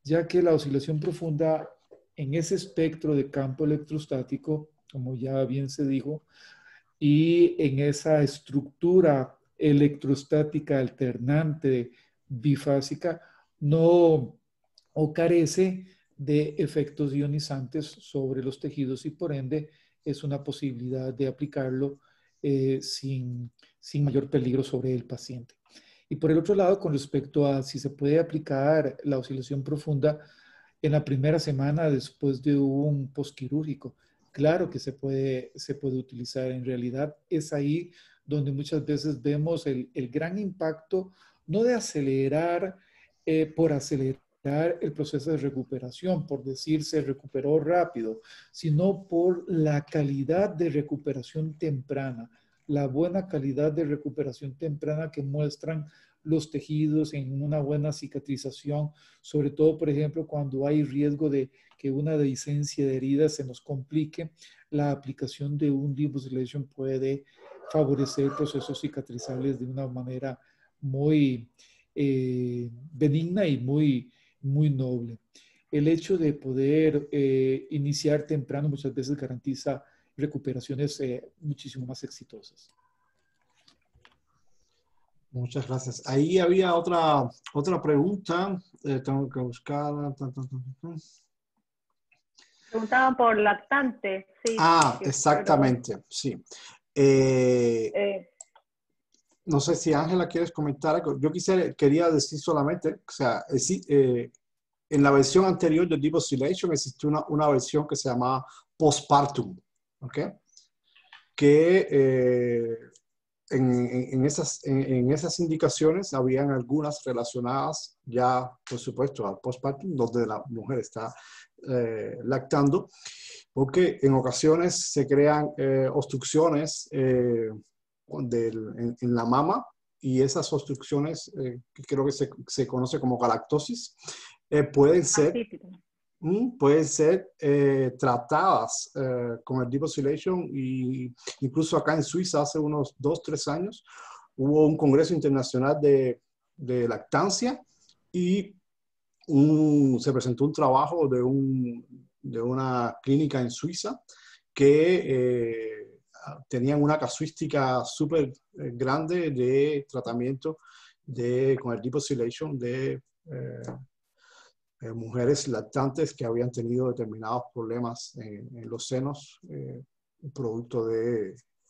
ya que la oscilación profunda en ese espectro de campo electrostático, como ya bien se dijo, y en esa estructura electrostática alternante bifásica, no o carece de efectos ionizantes sobre los tejidos y por ende es una posibilidad de aplicarlo sin mayor peligro sobre el paciente. Y por el otro lado, con respecto a si se puede aplicar la oscilación profunda en la primera semana después de un postquirúrgico, claro que se puede utilizar. En realidad es ahí donde muchas veces vemos el gran impacto, no de acelerar por acelerar el proceso de recuperación, por decir se recuperó rápido, sino por la calidad de recuperación temprana, la buena calidad de recuperación temprana que muestran los tejidos en una buena cicatrización, sobre todo, por ejemplo, cuando hay riesgo de que una dehiscencia de heridas se nos complique, la aplicación de un deep oscillation puede favorecer procesos cicatrizables de una manera muy benigna y muy noble. El hecho de poder iniciar temprano muchas veces garantiza recuperaciones muchísimo más exitosas. Muchas gracias. Ahí había otra pregunta. Tengo que buscar. Preguntaban por lactantes. Sí, Exactamente, sí. No sé si Ángela quieres comentar algo. Yo quería decir solamente, o sea, en la versión anterior de Deep Oscillation existió una versión que se llamaba Postpartum, ¿ok? Que en esas indicaciones habían algunas relacionadas ya, por supuesto, al postpartum, donde la mujer está lactando, porque en ocasiones se crean obstrucciones en la mama y esas obstrucciones, que creo que se conoce como galactosis, pueden ser tratadas con el Deep Oscillation, y incluso acá en Suiza hace unos 2-3 años hubo un congreso internacional de lactancia y se presentó un trabajo de una clínica en Suiza que tenían una casuística súper grande de tratamiento con el Deep Oscillation de mujeres lactantes que habían tenido determinados problemas en los senos, producto de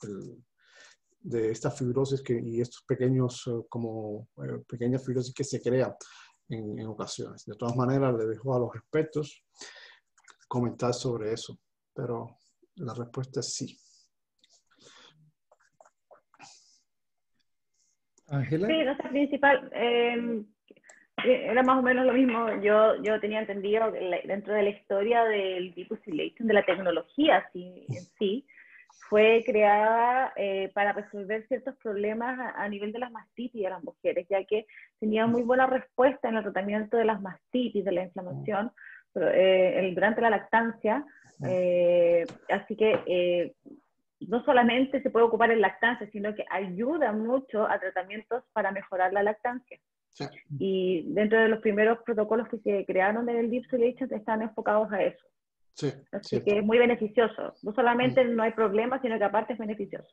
esta fibrosis y estos pequeños, pequeñas fibrosis que se crean en ocasiones. De todas maneras, le dejo a los expertos comentar sobre eso, pero la respuesta es sí. Ángela. Sí, no sé, principal. Era más o menos lo mismo. Yo tenía entendido que dentro de la historia del Deep Oscillation, de la tecnología en sí, fue creada para resolver ciertos problemas a nivel de las mastitis de las mujeres, ya que tenía muy buena respuesta en el tratamiento de las mastitis, de la inflamación, durante la lactancia. Así que no solamente se puede ocupar en lactancia, sino que ayuda mucho a tratamientos para mejorar la lactancia. Sí. Y dentro de los primeros protocolos que se crearon en el Deep Oscillation están enfocados a eso. Sí, así que es muy beneficioso. No solamente no hay problema, sino que aparte es beneficioso.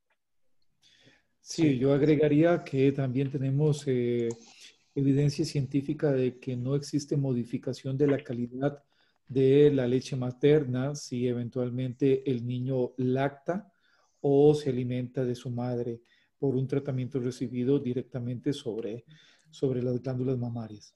Sí, yo agregaría que también tenemos evidencia científica de que no existe modificación de la calidad de la leche materna si eventualmente el niño lacta o se alimenta de su madre por un tratamiento recibido directamente sobre las glándulas mamarias.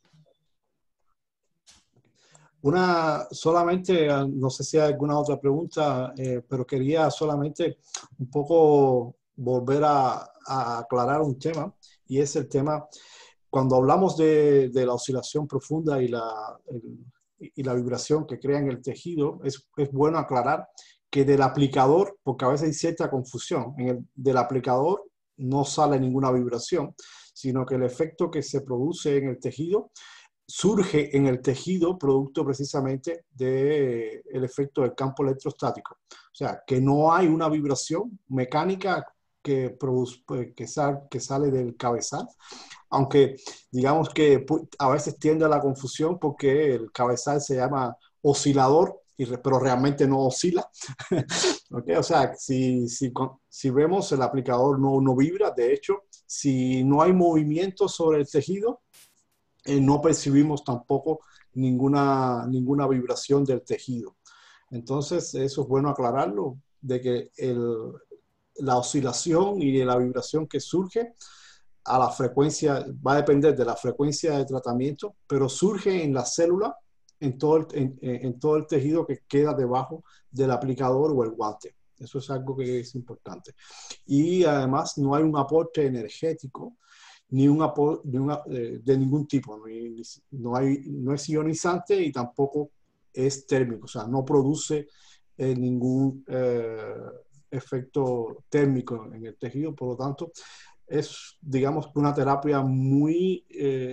Solamente, no sé si hay alguna otra pregunta, pero quería solamente un poco volver a aclarar un tema, y es el tema, cuando hablamos de la oscilación profunda y la vibración que crea en el tejido, es bueno aclarar que del aplicador, porque a veces hay cierta confusión, del aplicador no sale ninguna vibración, sino que el efecto que se produce en el tejido surge en el tejido producto precisamente del efecto del campo electrostático. O sea, que no hay una vibración mecánica que sale del cabezal, aunque digamos que a veces tiende a la confusión porque el cabezal se llama oscilador, pero realmente no oscila. ¿Okay? O sea, si vemos el aplicador no vibra, de hecho, si no hay movimiento sobre el tejido, no percibimos tampoco ninguna vibración del tejido. Entonces, eso es bueno aclararlo, de que la oscilación y la vibración que surge a la frecuencia, va a depender de la frecuencia de tratamiento, pero surge en la célula, en todo el tejido que queda debajo del aplicador o el guante. Eso es algo que es importante. Y además no hay un aporte energético ni de ningún tipo. No es ionizante y tampoco es térmico. O sea, no produce ningún efecto térmico en el tejido. Por lo tanto, es, digamos, una terapia muy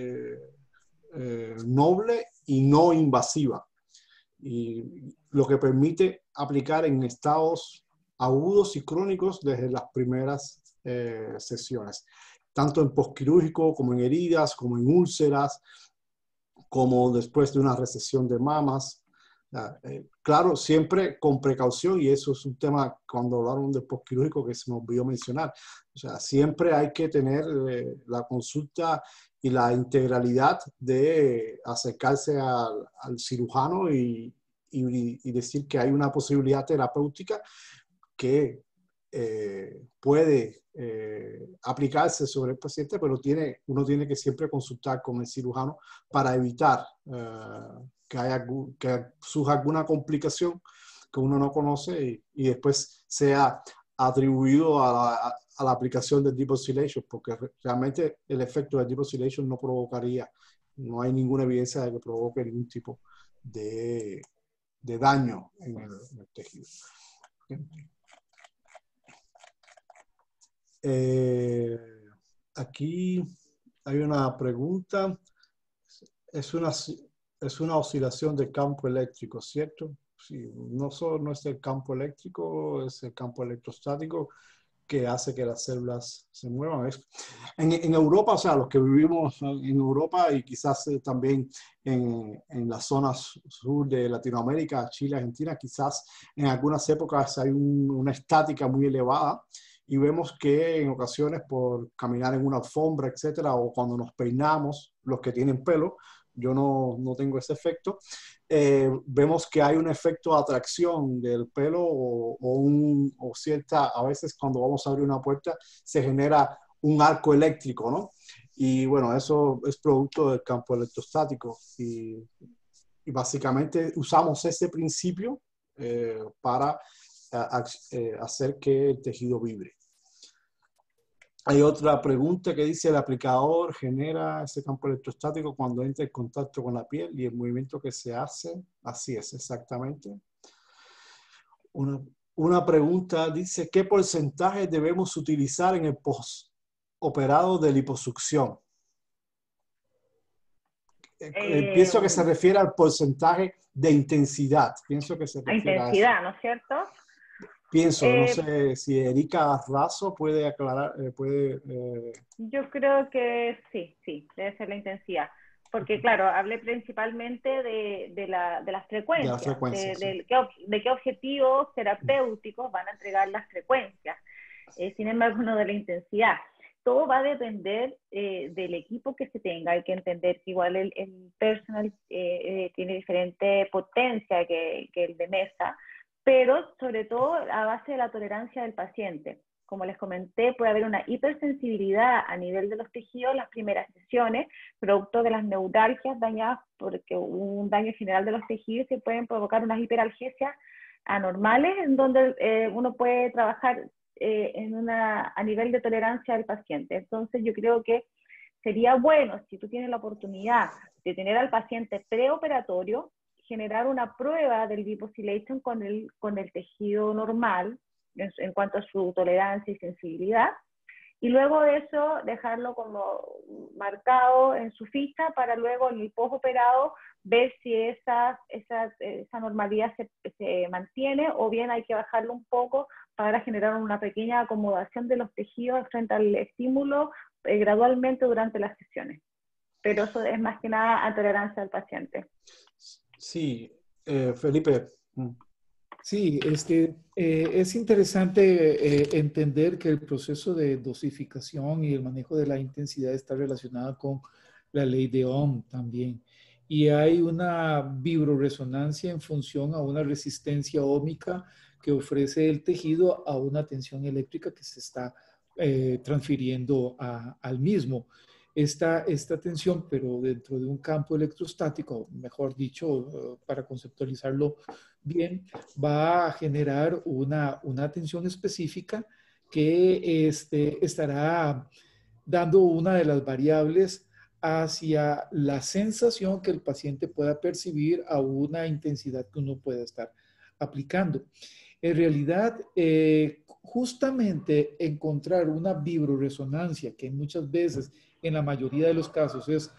noble y no invasiva. Y lo que permite aplicar en estados agudos y crónicos desde las primeras sesiones, tanto en postquirúrgico como en heridas, como en úlceras, como después de una recesión de mamas. Claro, siempre con precaución, y eso es un tema cuando hablaron de postquirúrgico que se me olvidó mencionar. O sea, siempre hay que tener la consulta y la integralidad de acercarse al cirujano y decir que hay una posibilidad terapéutica que puede aplicarse sobre el paciente, pero uno tiene que siempre consultar con el cirujano para evitar que surja alguna complicación que uno no conoce y después sea atribuido a la aplicación del Deep Oscillation, porque realmente el efecto del Deep Oscillation no hay ninguna evidencia de que provoque ningún tipo de daño en el tejido. Aquí hay una pregunta. Es una oscilación de campo eléctrico, ¿cierto? Sí, no solo es el campo eléctrico, es el campo electrostático que hace que las células se muevan. En Europa, o sea, los que vivimos en Europa y quizás también en las zonas sur de Latinoamérica, Chile, Argentina, quizás en algunas épocas hay una estática muy elevada y vemos que en ocasiones por caminar en una alfombra, etcétera, o cuando nos peinamos, los que tienen pelo, yo no tengo ese efecto, vemos que hay un efecto de atracción del pelo o cierta, a veces cuando vamos a abrir una puerta se genera un arco eléctrico, ¿no? Y bueno, eso es producto del campo electrostático y básicamente usamos ese principio para hacer que el tejido vibre. Hay otra pregunta que dice: el aplicador genera ese campo electrostático cuando entra en contacto con la piel y el movimiento que se hace. Así es, exactamente. Una pregunta dice: ¿qué porcentaje debemos utilizar en el postoperado de liposucción? Pienso que se refiere al porcentaje de intensidad. Pienso que se refiere a intensidad, ¿no es cierto? Pienso, no sé si Erika Razo puede aclarar, Yo creo que sí, debe ser la intensidad. Porque claro, hablé principalmente de las frecuencias, sí. de qué objetivos terapéuticos van a entregar las frecuencias. Sin embargo, no de la intensidad. Todo va a depender del equipo que se tenga. Hay que entender que igual el personal tiene diferente potencia que el de mesa, pero sobre todo a base de la tolerancia del paciente. Como les comenté, puede haber una hipersensibilidad a nivel de los tejidos en las primeras sesiones, producto de las neuralgias dañadas, porque un daño general de los tejidos se pueden provocar unas hiperalgesias anormales, en donde uno puede trabajar a nivel de tolerancia del paciente. Entonces yo creo que sería bueno, si tú tienes la oportunidad de tener al paciente preoperatorio, generar una prueba del Deep Oscillation con el tejido normal en cuanto a su tolerancia y sensibilidad, y luego de eso dejarlo como marcado en su ficha para luego en el postoperado ver si esa normalidad se mantiene o bien hay que bajarlo un poco para generar una pequeña acomodación de los tejidos frente al estímulo gradualmente durante las sesiones. Pero eso es más que nada a tolerancia del paciente. Sí, Felipe. Sí, es interesante entender que el proceso de dosificación y el manejo de la intensidad está relacionado con la ley de Ohm también. Y hay una vibroresonancia en función a una resistencia óhmica que ofrece el tejido a una tensión eléctrica que se está transfiriendo al mismo. Esta tensión, pero dentro de un campo electrostático, mejor dicho, para conceptualizarlo bien, va a generar una tensión específica que estará dando una de las variables hacia la sensación que el paciente pueda percibir a una intensidad que uno pueda estar aplicando. En realidad, justamente encontrar una vibroresonancia que muchas veces, en la mayoría de los casos, es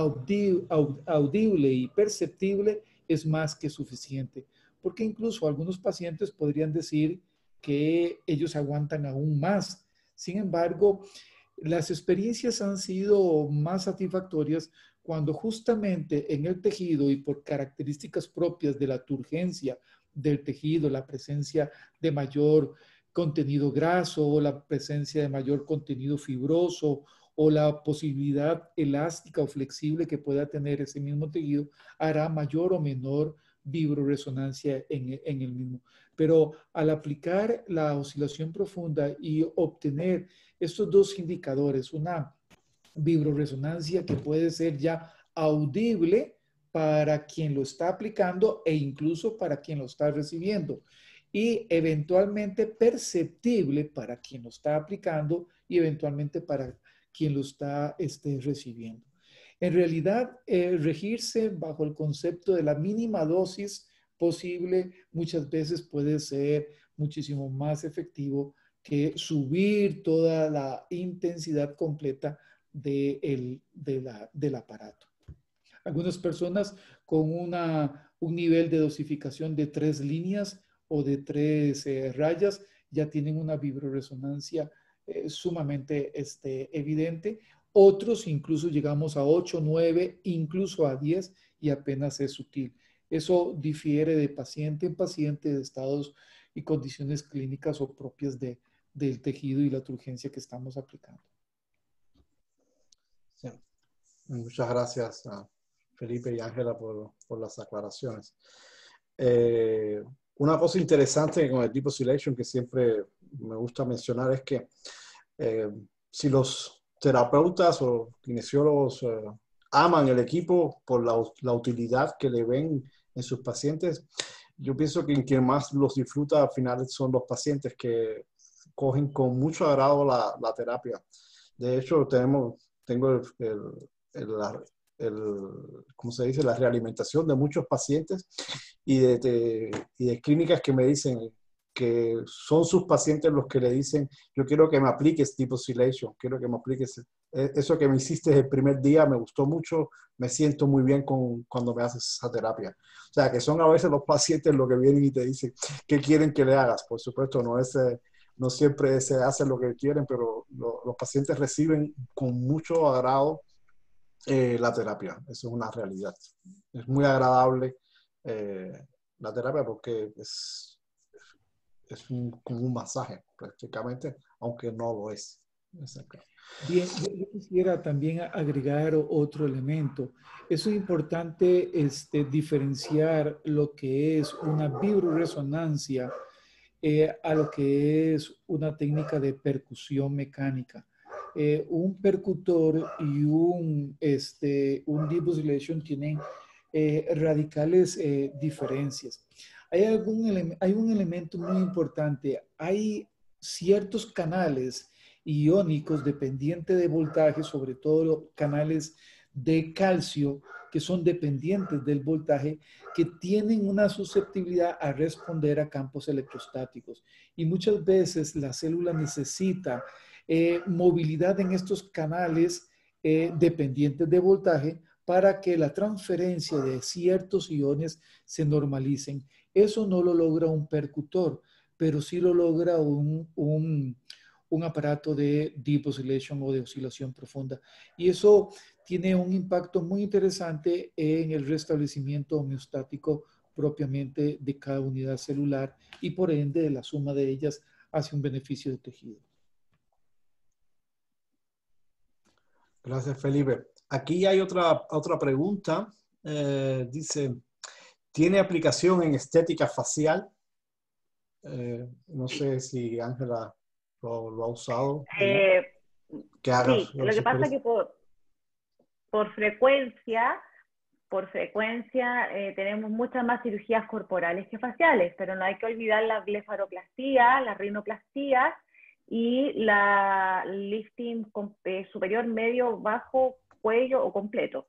audible y perceptible, es más que suficiente. Porque incluso algunos pacientes podrían decir que ellos aguantan aún más. Sin embargo, las experiencias han sido más satisfactorias cuando justamente en el tejido y por características propias de la turgencia del tejido, la presencia de mayor contenido graso o la presencia de mayor contenido fibroso o la posibilidad elástica o flexible que pueda tener ese mismo tejido, hará mayor o menor vibroresonancia en el mismo. Pero al aplicar la oscilación profunda y obtener estos dos indicadores, una vibroresonancia que puede ser ya audible para quien lo está aplicando e incluso para quien lo está recibiendo, y eventualmente perceptible para quien lo está aplicando y eventualmente para quien lo está recibiendo. En realidad, regirse bajo el concepto de la mínima dosis posible muchas veces puede ser muchísimo más efectivo que subir toda la intensidad completa del aparato. Algunas personas con un nivel de dosificación de 3 líneas o de 3 rayas ya tienen una vibroresonancia sumamente evidente. Otros incluso llegamos a 8, 9, incluso a 10 y apenas es sutil. Eso difiere de paciente en paciente, de estados y condiciones clínicas o propias del tejido y la turgencia que estamos aplicando. Sí. Muchas gracias a Felipe y Ángela por las aclaraciones. Una cosa interesante con el Deep Oscillation que siempre me gusta mencionar es que si los terapeutas o kinesiólogos aman el equipo por la utilidad que le ven en sus pacientes, yo pienso que quien más los disfruta al final son los pacientes que cogen con mucho agrado la terapia. De hecho, tengo ¿cómo se dice? La realimentación de muchos pacientes y de clínicas que me dicen que son sus pacientes los que le dicen, yo quiero que me apliques Deep Oscillation, quiero que me apliques eso que me hiciste el primer día, me gustó mucho, me siento muy bien cuando me haces esa terapia. O sea, que son a veces los pacientes los que vienen y te dicen qué quieren que le hagas. Por supuesto, no siempre se hace lo que quieren, pero los pacientes reciben con mucho agrado la terapia. Eso es una realidad. Es muy agradable la terapia porque es como un masaje prácticamente, aunque no lo es. Exacto. Bien, yo quisiera también agregar otro elemento. Es importante diferenciar lo que es una vibroresonancia a lo que es una técnica de percusión mecánica. Un percutor y un Deep Oscillation tienen radicales diferencias. Hay un elemento muy importante. Hay ciertos canales iónicos dependientes de voltaje, sobre todo canales de calcio, que son dependientes del voltaje, que tienen una susceptibilidad a responder a campos electrostáticos. Y muchas veces la célula necesita movilidad en estos canales dependientes de voltaje para que la transferencia de ciertos iones se normalicen. Eso no lo logra un percutor, pero sí lo logra un un aparato de deep oscillation o de oscilación profunda. Y eso tiene un impacto muy interesante en el restablecimiento homeostático propiamente de cada unidad celular y por ende la suma de ellas hace un beneficio de tejido. Gracias, Felipe. Aquí hay otra pregunta. Dice, ¿tiene aplicación en estética facial? No sé si Ángela lo ha usado. Que haga Sí, lo que pasa es que por frecuencia tenemos muchas más cirugías corporales que faciales, pero no hay que olvidar la blefaroplastia, la rinoplastia y la lifting superior, medio, bajo, cuello o completo.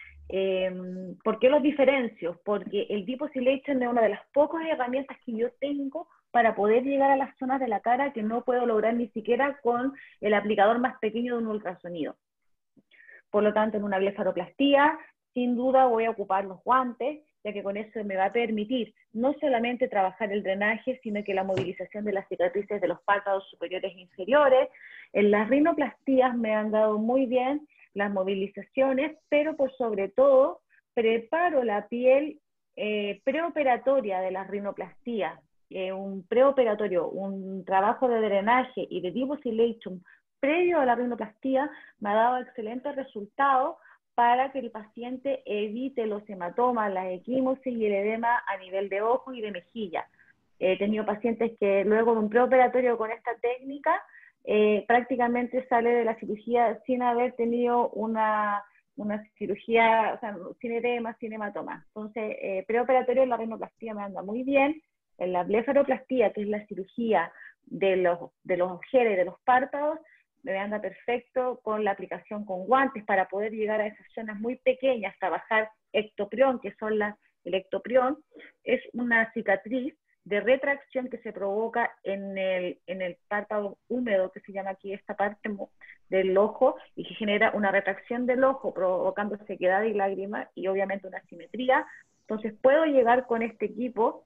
¿Por qué los diferencio? Porque el deep oscillation es una de las pocas herramientas que yo tengo para poder llegar a las zonas de la cara que no puedo lograr ni siquiera con el aplicador más pequeño de un ultrasonido. Por lo tanto, en una blefaroplastia, sin duda voy a ocupar los guantes, ya que con eso me va a permitir no solamente trabajar el drenaje, sino que la movilización de las cicatrices de los párpados superiores e inferiores. En las rinoplastías me han dado muy bien las movilizaciones, pero por sobre todo preparo la piel preoperatoria de las rinoplastías, un preoperatorio, un trabajo de drenaje y de deep oscillation previo a la rinoplastia me ha dado excelentes resultados para que el paciente evite los hematomas, las equimosis y el edema a nivel de ojos y de mejilla. He tenido pacientes que luego de un preoperatorio con esta técnica prácticamente sale de la cirugía sin haber tenido una cirugía, o sea, sin edema, sin hematoma. Entonces, preoperatorio en la rinoplastia me anda muy bien. En la blefaroplastia, que es la cirugía de los ojeros y de los párpados, me anda perfecto con la aplicación con guantes para poder llegar a esas zonas muy pequeñas, trabajar ectoprión, que son el ectoprión, es una cicatriz de retracción que se provoca en el párpado húmedo, que se llama aquí esta parte del ojo, y que genera una retracción del ojo, provocando sequedad y lágrimas, y obviamente una asimetría. Entonces puedo llegar con este equipo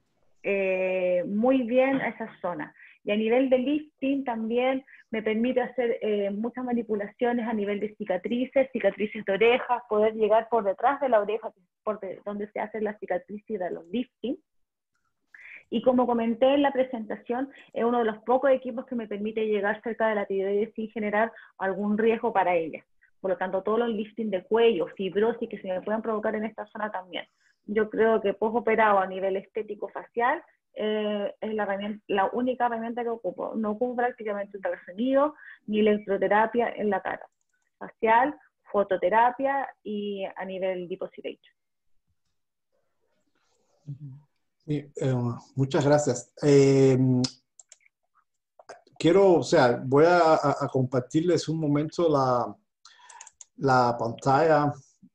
muy bien a esa zona. Y a nivel de lifting también me permite hacer muchas manipulaciones a nivel de cicatrices de orejas, poder llegar por detrás de la oreja, donde se hacen las cicatrices de los lifting. Y como comenté en la presentación, es uno de los pocos equipos que me permite llegar cerca de la tiroides sin generar algún riesgo para ella. Por lo tanto, todos los lifting de cuello, fibrosis que se me puedan provocar en esta zona también. Yo creo que postoperado a nivel estético facial es la única herramienta que ocupo. No ocupo prácticamente ultrasonido ni electroterapia en la cara. Facial, fototerapia y a nivel deep oscillation. Sí, muchas gracias. Voy a compartirles un momento la pantalla,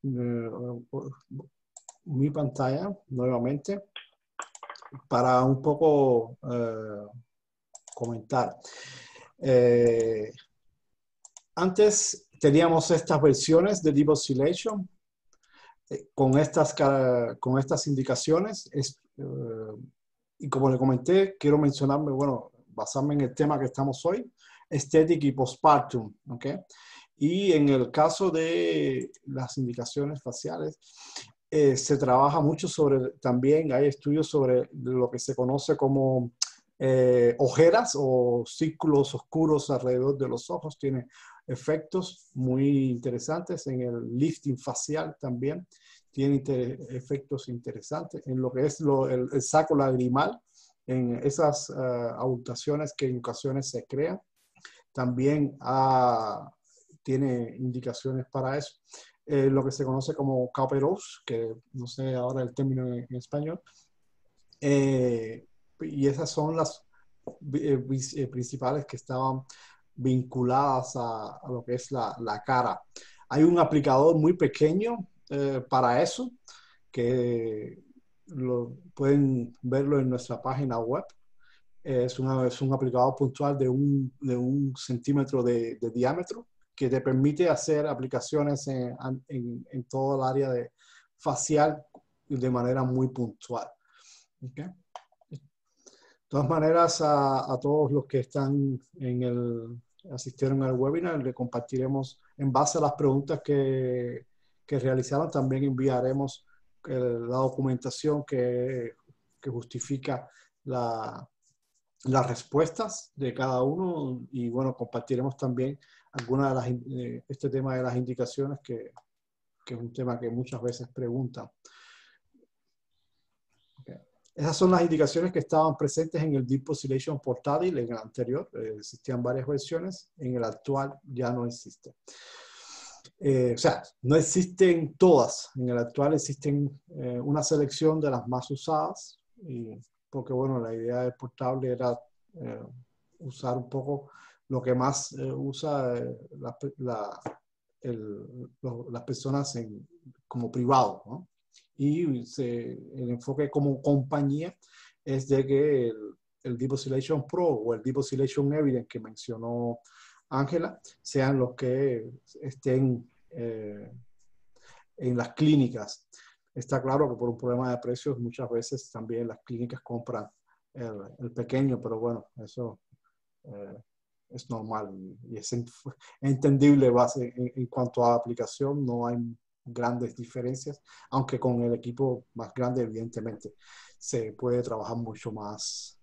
mi pantalla nuevamente, para un poco comentar. Antes teníamos estas versiones de Deep Oscillation con estas indicaciones. Y como le comenté, quiero mencionarme, basarme en el tema que estamos hoy, estética y postpartum, ¿ok? Y en el caso de las indicaciones faciales, se trabaja mucho también hay estudios sobre lo que se conoce como ojeras o círculos oscuros alrededor de los ojos. Tiene efectos muy interesantes en el lifting facial también. Tiene efectos interesantes en lo que es el saco lagrimal, en esas abultaciones que en ocasiones se crean. También tiene indicaciones para eso. Lo que se conoce como cauperose, que no sé ahora el término en español. Y esas son las principales que estaban vinculadas a lo que es la cara. Hay un aplicador muy pequeño para eso, que pueden verlo en nuestra página web. Es un aplicador puntual de un centímetro de diámetro, que te permite hacer aplicaciones en todo el área facial de manera muy puntual. ¿Okay? De todas maneras, a todos los que están en asistieron al webinar. Le compartiremos, en base a las preguntas que realizaron, también enviaremos la documentación que justifica las respuestas de cada uno, y bueno, compartiremos también algunas de este tema de las indicaciones, que es un tema que muchas veces preguntan. Okay. Esas son las indicaciones que estaban presentes en el Deep Oscillation portátil. En el anterior existían varias versiones, en el actual ya no existe. O sea, no existen todas. En el actual existen una selección de las más usadas, porque bueno, la idea del portable era usar un poco lo que más usa las personas como privado, ¿no? Y el enfoque como compañía es de que el Deep Oscillation Pro o el Deep Oscillation Evidence que mencionó Ángela sean los que estén en las clínicas. Está claro que por un problema de precios muchas veces también las clínicas compran el pequeño, pero bueno, eso es normal y es entendible en cuanto a aplicación. No hay grandes diferencias, aunque con el equipo más grande evidentemente se puede trabajar mucho más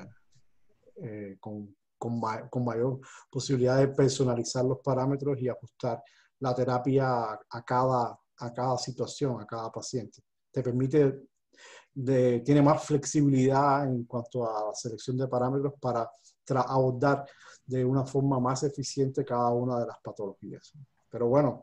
con mayor posibilidad de personalizar los parámetros y ajustar la terapia a cada situación, a cada paciente. Te permite, tiene más flexibilidad en cuanto a la selección de parámetros para abordar de una forma más eficiente cada una de las patologías. Pero bueno,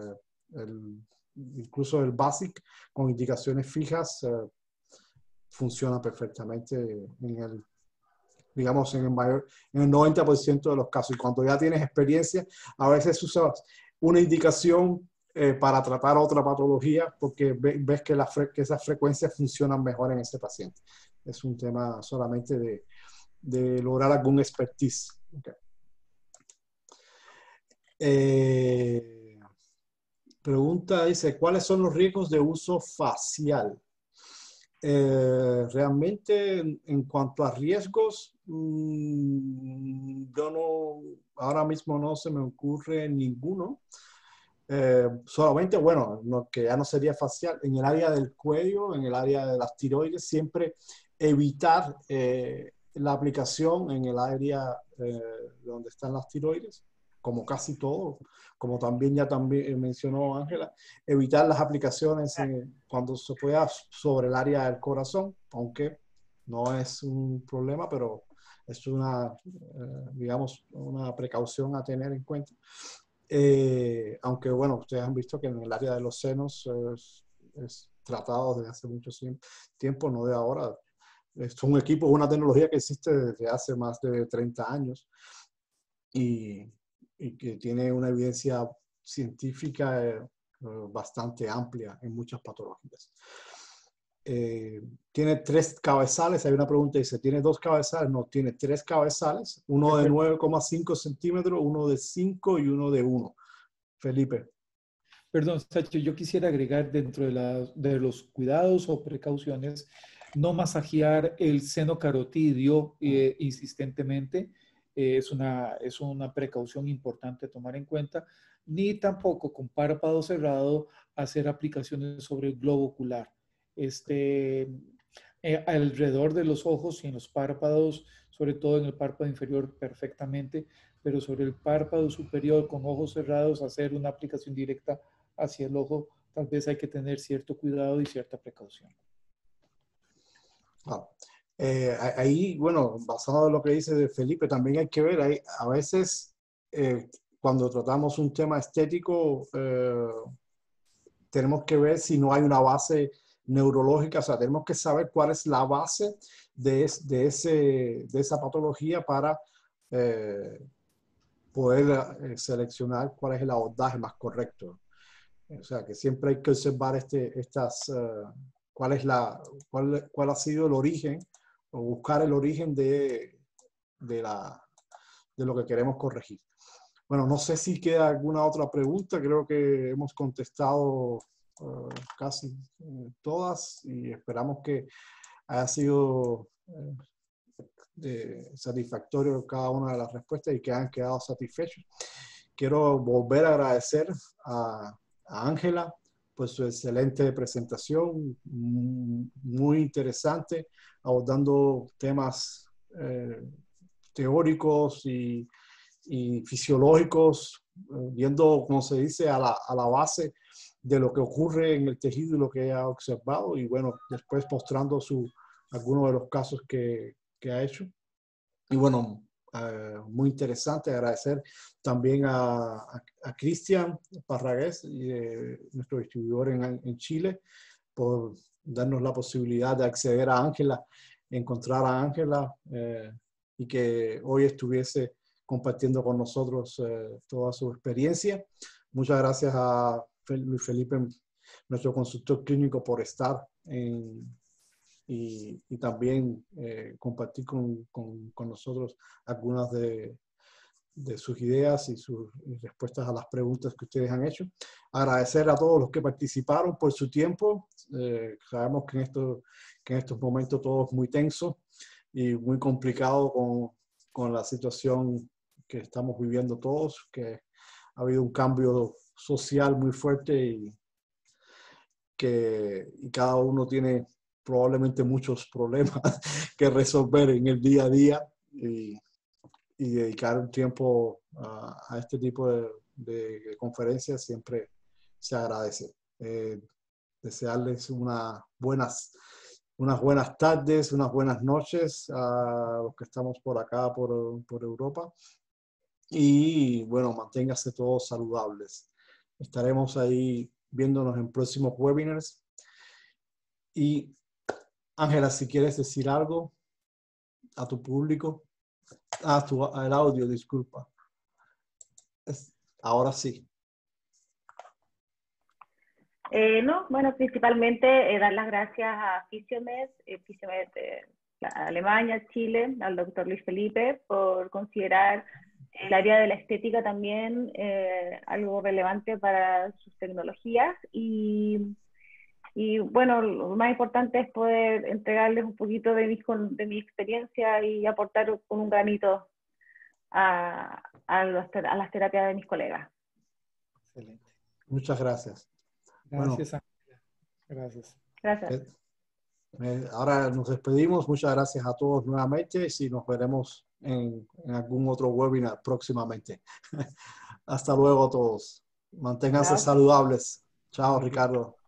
incluso el BASIC con indicaciones fijas funciona perfectamente digamos, en el 90% de los casos. Y cuando ya tienes experiencia, a veces usas una indicación para tratar otra patología porque ves que esas frecuencias funcionan mejor en ese paciente. Es un tema solamente de lograr algún expertise. Okay. Pregunta dice, ¿cuáles son los riesgos de uso facial? Realmente en cuanto a riesgos, ahora mismo no se me ocurre ninguno. Solamente, bueno, que ya no sería facial, en el área del cuello, en el área de las tiroides, siempre evitar la aplicación en el área donde están las tiroides, como casi todo, como también mencionó Ángela, evitar las aplicaciones cuando se pueda sobre el área del corazón, aunque no es un problema, pero es digamos, una precaución a tener en cuenta. Aunque bueno, ustedes han visto que en el área de los senos es tratado desde hace mucho tiempo, no de ahora. Es un equipo, una tecnología que existe desde hace más de 30 años y que tiene una evidencia científica bastante amplia en muchas patologías. Tiene 3 cabezales. Hay una pregunta que dice, ¿tiene 2 cabezales? No, tiene 3 cabezales, uno de 9,5 centímetros, uno de 5 y uno de 1. Felipe. Perdón, Sacho, yo quisiera agregar dentro de los cuidados o precauciones, no masajear el seno carotidio insistentemente. Es una precaución importante a tomar en cuenta, ni tampoco con párpado cerrado hacer aplicaciones sobre el globo ocular. Alrededor de los ojos y en los párpados, sobre todo en el párpado inferior perfectamente, pero sobre el párpado superior con ojos cerrados hacer una aplicación directa hacia el ojo, tal vez hay que tener cierto cuidado y cierta precaución. Ahí, bueno, basado en lo que dice de Felipe, también hay que ver, a veces cuando tratamos un tema estético, tenemos que ver si no hay una base neurológica, o sea, tenemos que saber cuál es la base de esa patología para poder seleccionar cuál es el abordaje más correcto. O sea, que siempre hay que observar cuál ha sido el origen, o buscar el origen de lo que queremos corregir. Bueno, no sé si queda alguna otra pregunta. Creo que hemos contestado casi todas y esperamos que haya sido satisfactorio cada una de las respuestas y que han quedado satisfechos. Quiero volver a agradecer a Ángela por su excelente presentación, muy interesante, abordando temas teóricos y fisiológicos, viendo, como se dice, a la base de lo que ocurre en el tejido y lo que ha observado, y bueno, después mostrando algunos de los casos que ha hecho. Y bueno, muy interesante. Agradecer también a Cristian Parragués, nuestro distribuidor en Chile, por darnos la posibilidad de acceder a Ángela, encontrar a Ángela y que hoy estuviese compartiendo con nosotros toda su experiencia. Muchas gracias a Luis Felipe, nuestro consultor clínico, por estar y también compartir con nosotros algunas de sus ideas y sus respuestas a las preguntas que ustedes han hecho. Agradecer a todos los que participaron por su tiempo. Sabemos que en estos momentos todo es muy tenso y muy complicado con la situación que estamos viviendo todos, que ha habido un cambio social muy fuerte y cada uno tiene probablemente muchos problemas que resolver en el día a día, y dedicar un tiempo a este tipo de conferencias siempre se agradece. Desearles unas buenas tardes, unas buenas noches a los que estamos por acá, por Europa. Y bueno, manténganse todos saludables. Estaremos ahí viéndonos en próximos webinars. Y Ángela, si quieres decir algo a tu público. El audio, disculpa. Ahora sí. No, bueno, principalmente dar las gracias a Fisiomed Alemania, Chile, al doctor Luis Felipe, por considerar el área de la estética también algo relevante para sus tecnologías. Y bueno, lo más importante es poder entregarles un poquito de mi experiencia y aportar con un granito a las terapias de mis colegas. Excelente. Muchas gracias. Gracias, Ángela. Gracias. Gracias. Ahora nos despedimos. Muchas gracias a todos nuevamente y nos veremos en algún otro webinar próximamente. Hasta luego a todos. Manténganse saludables. Chao, Ricardo.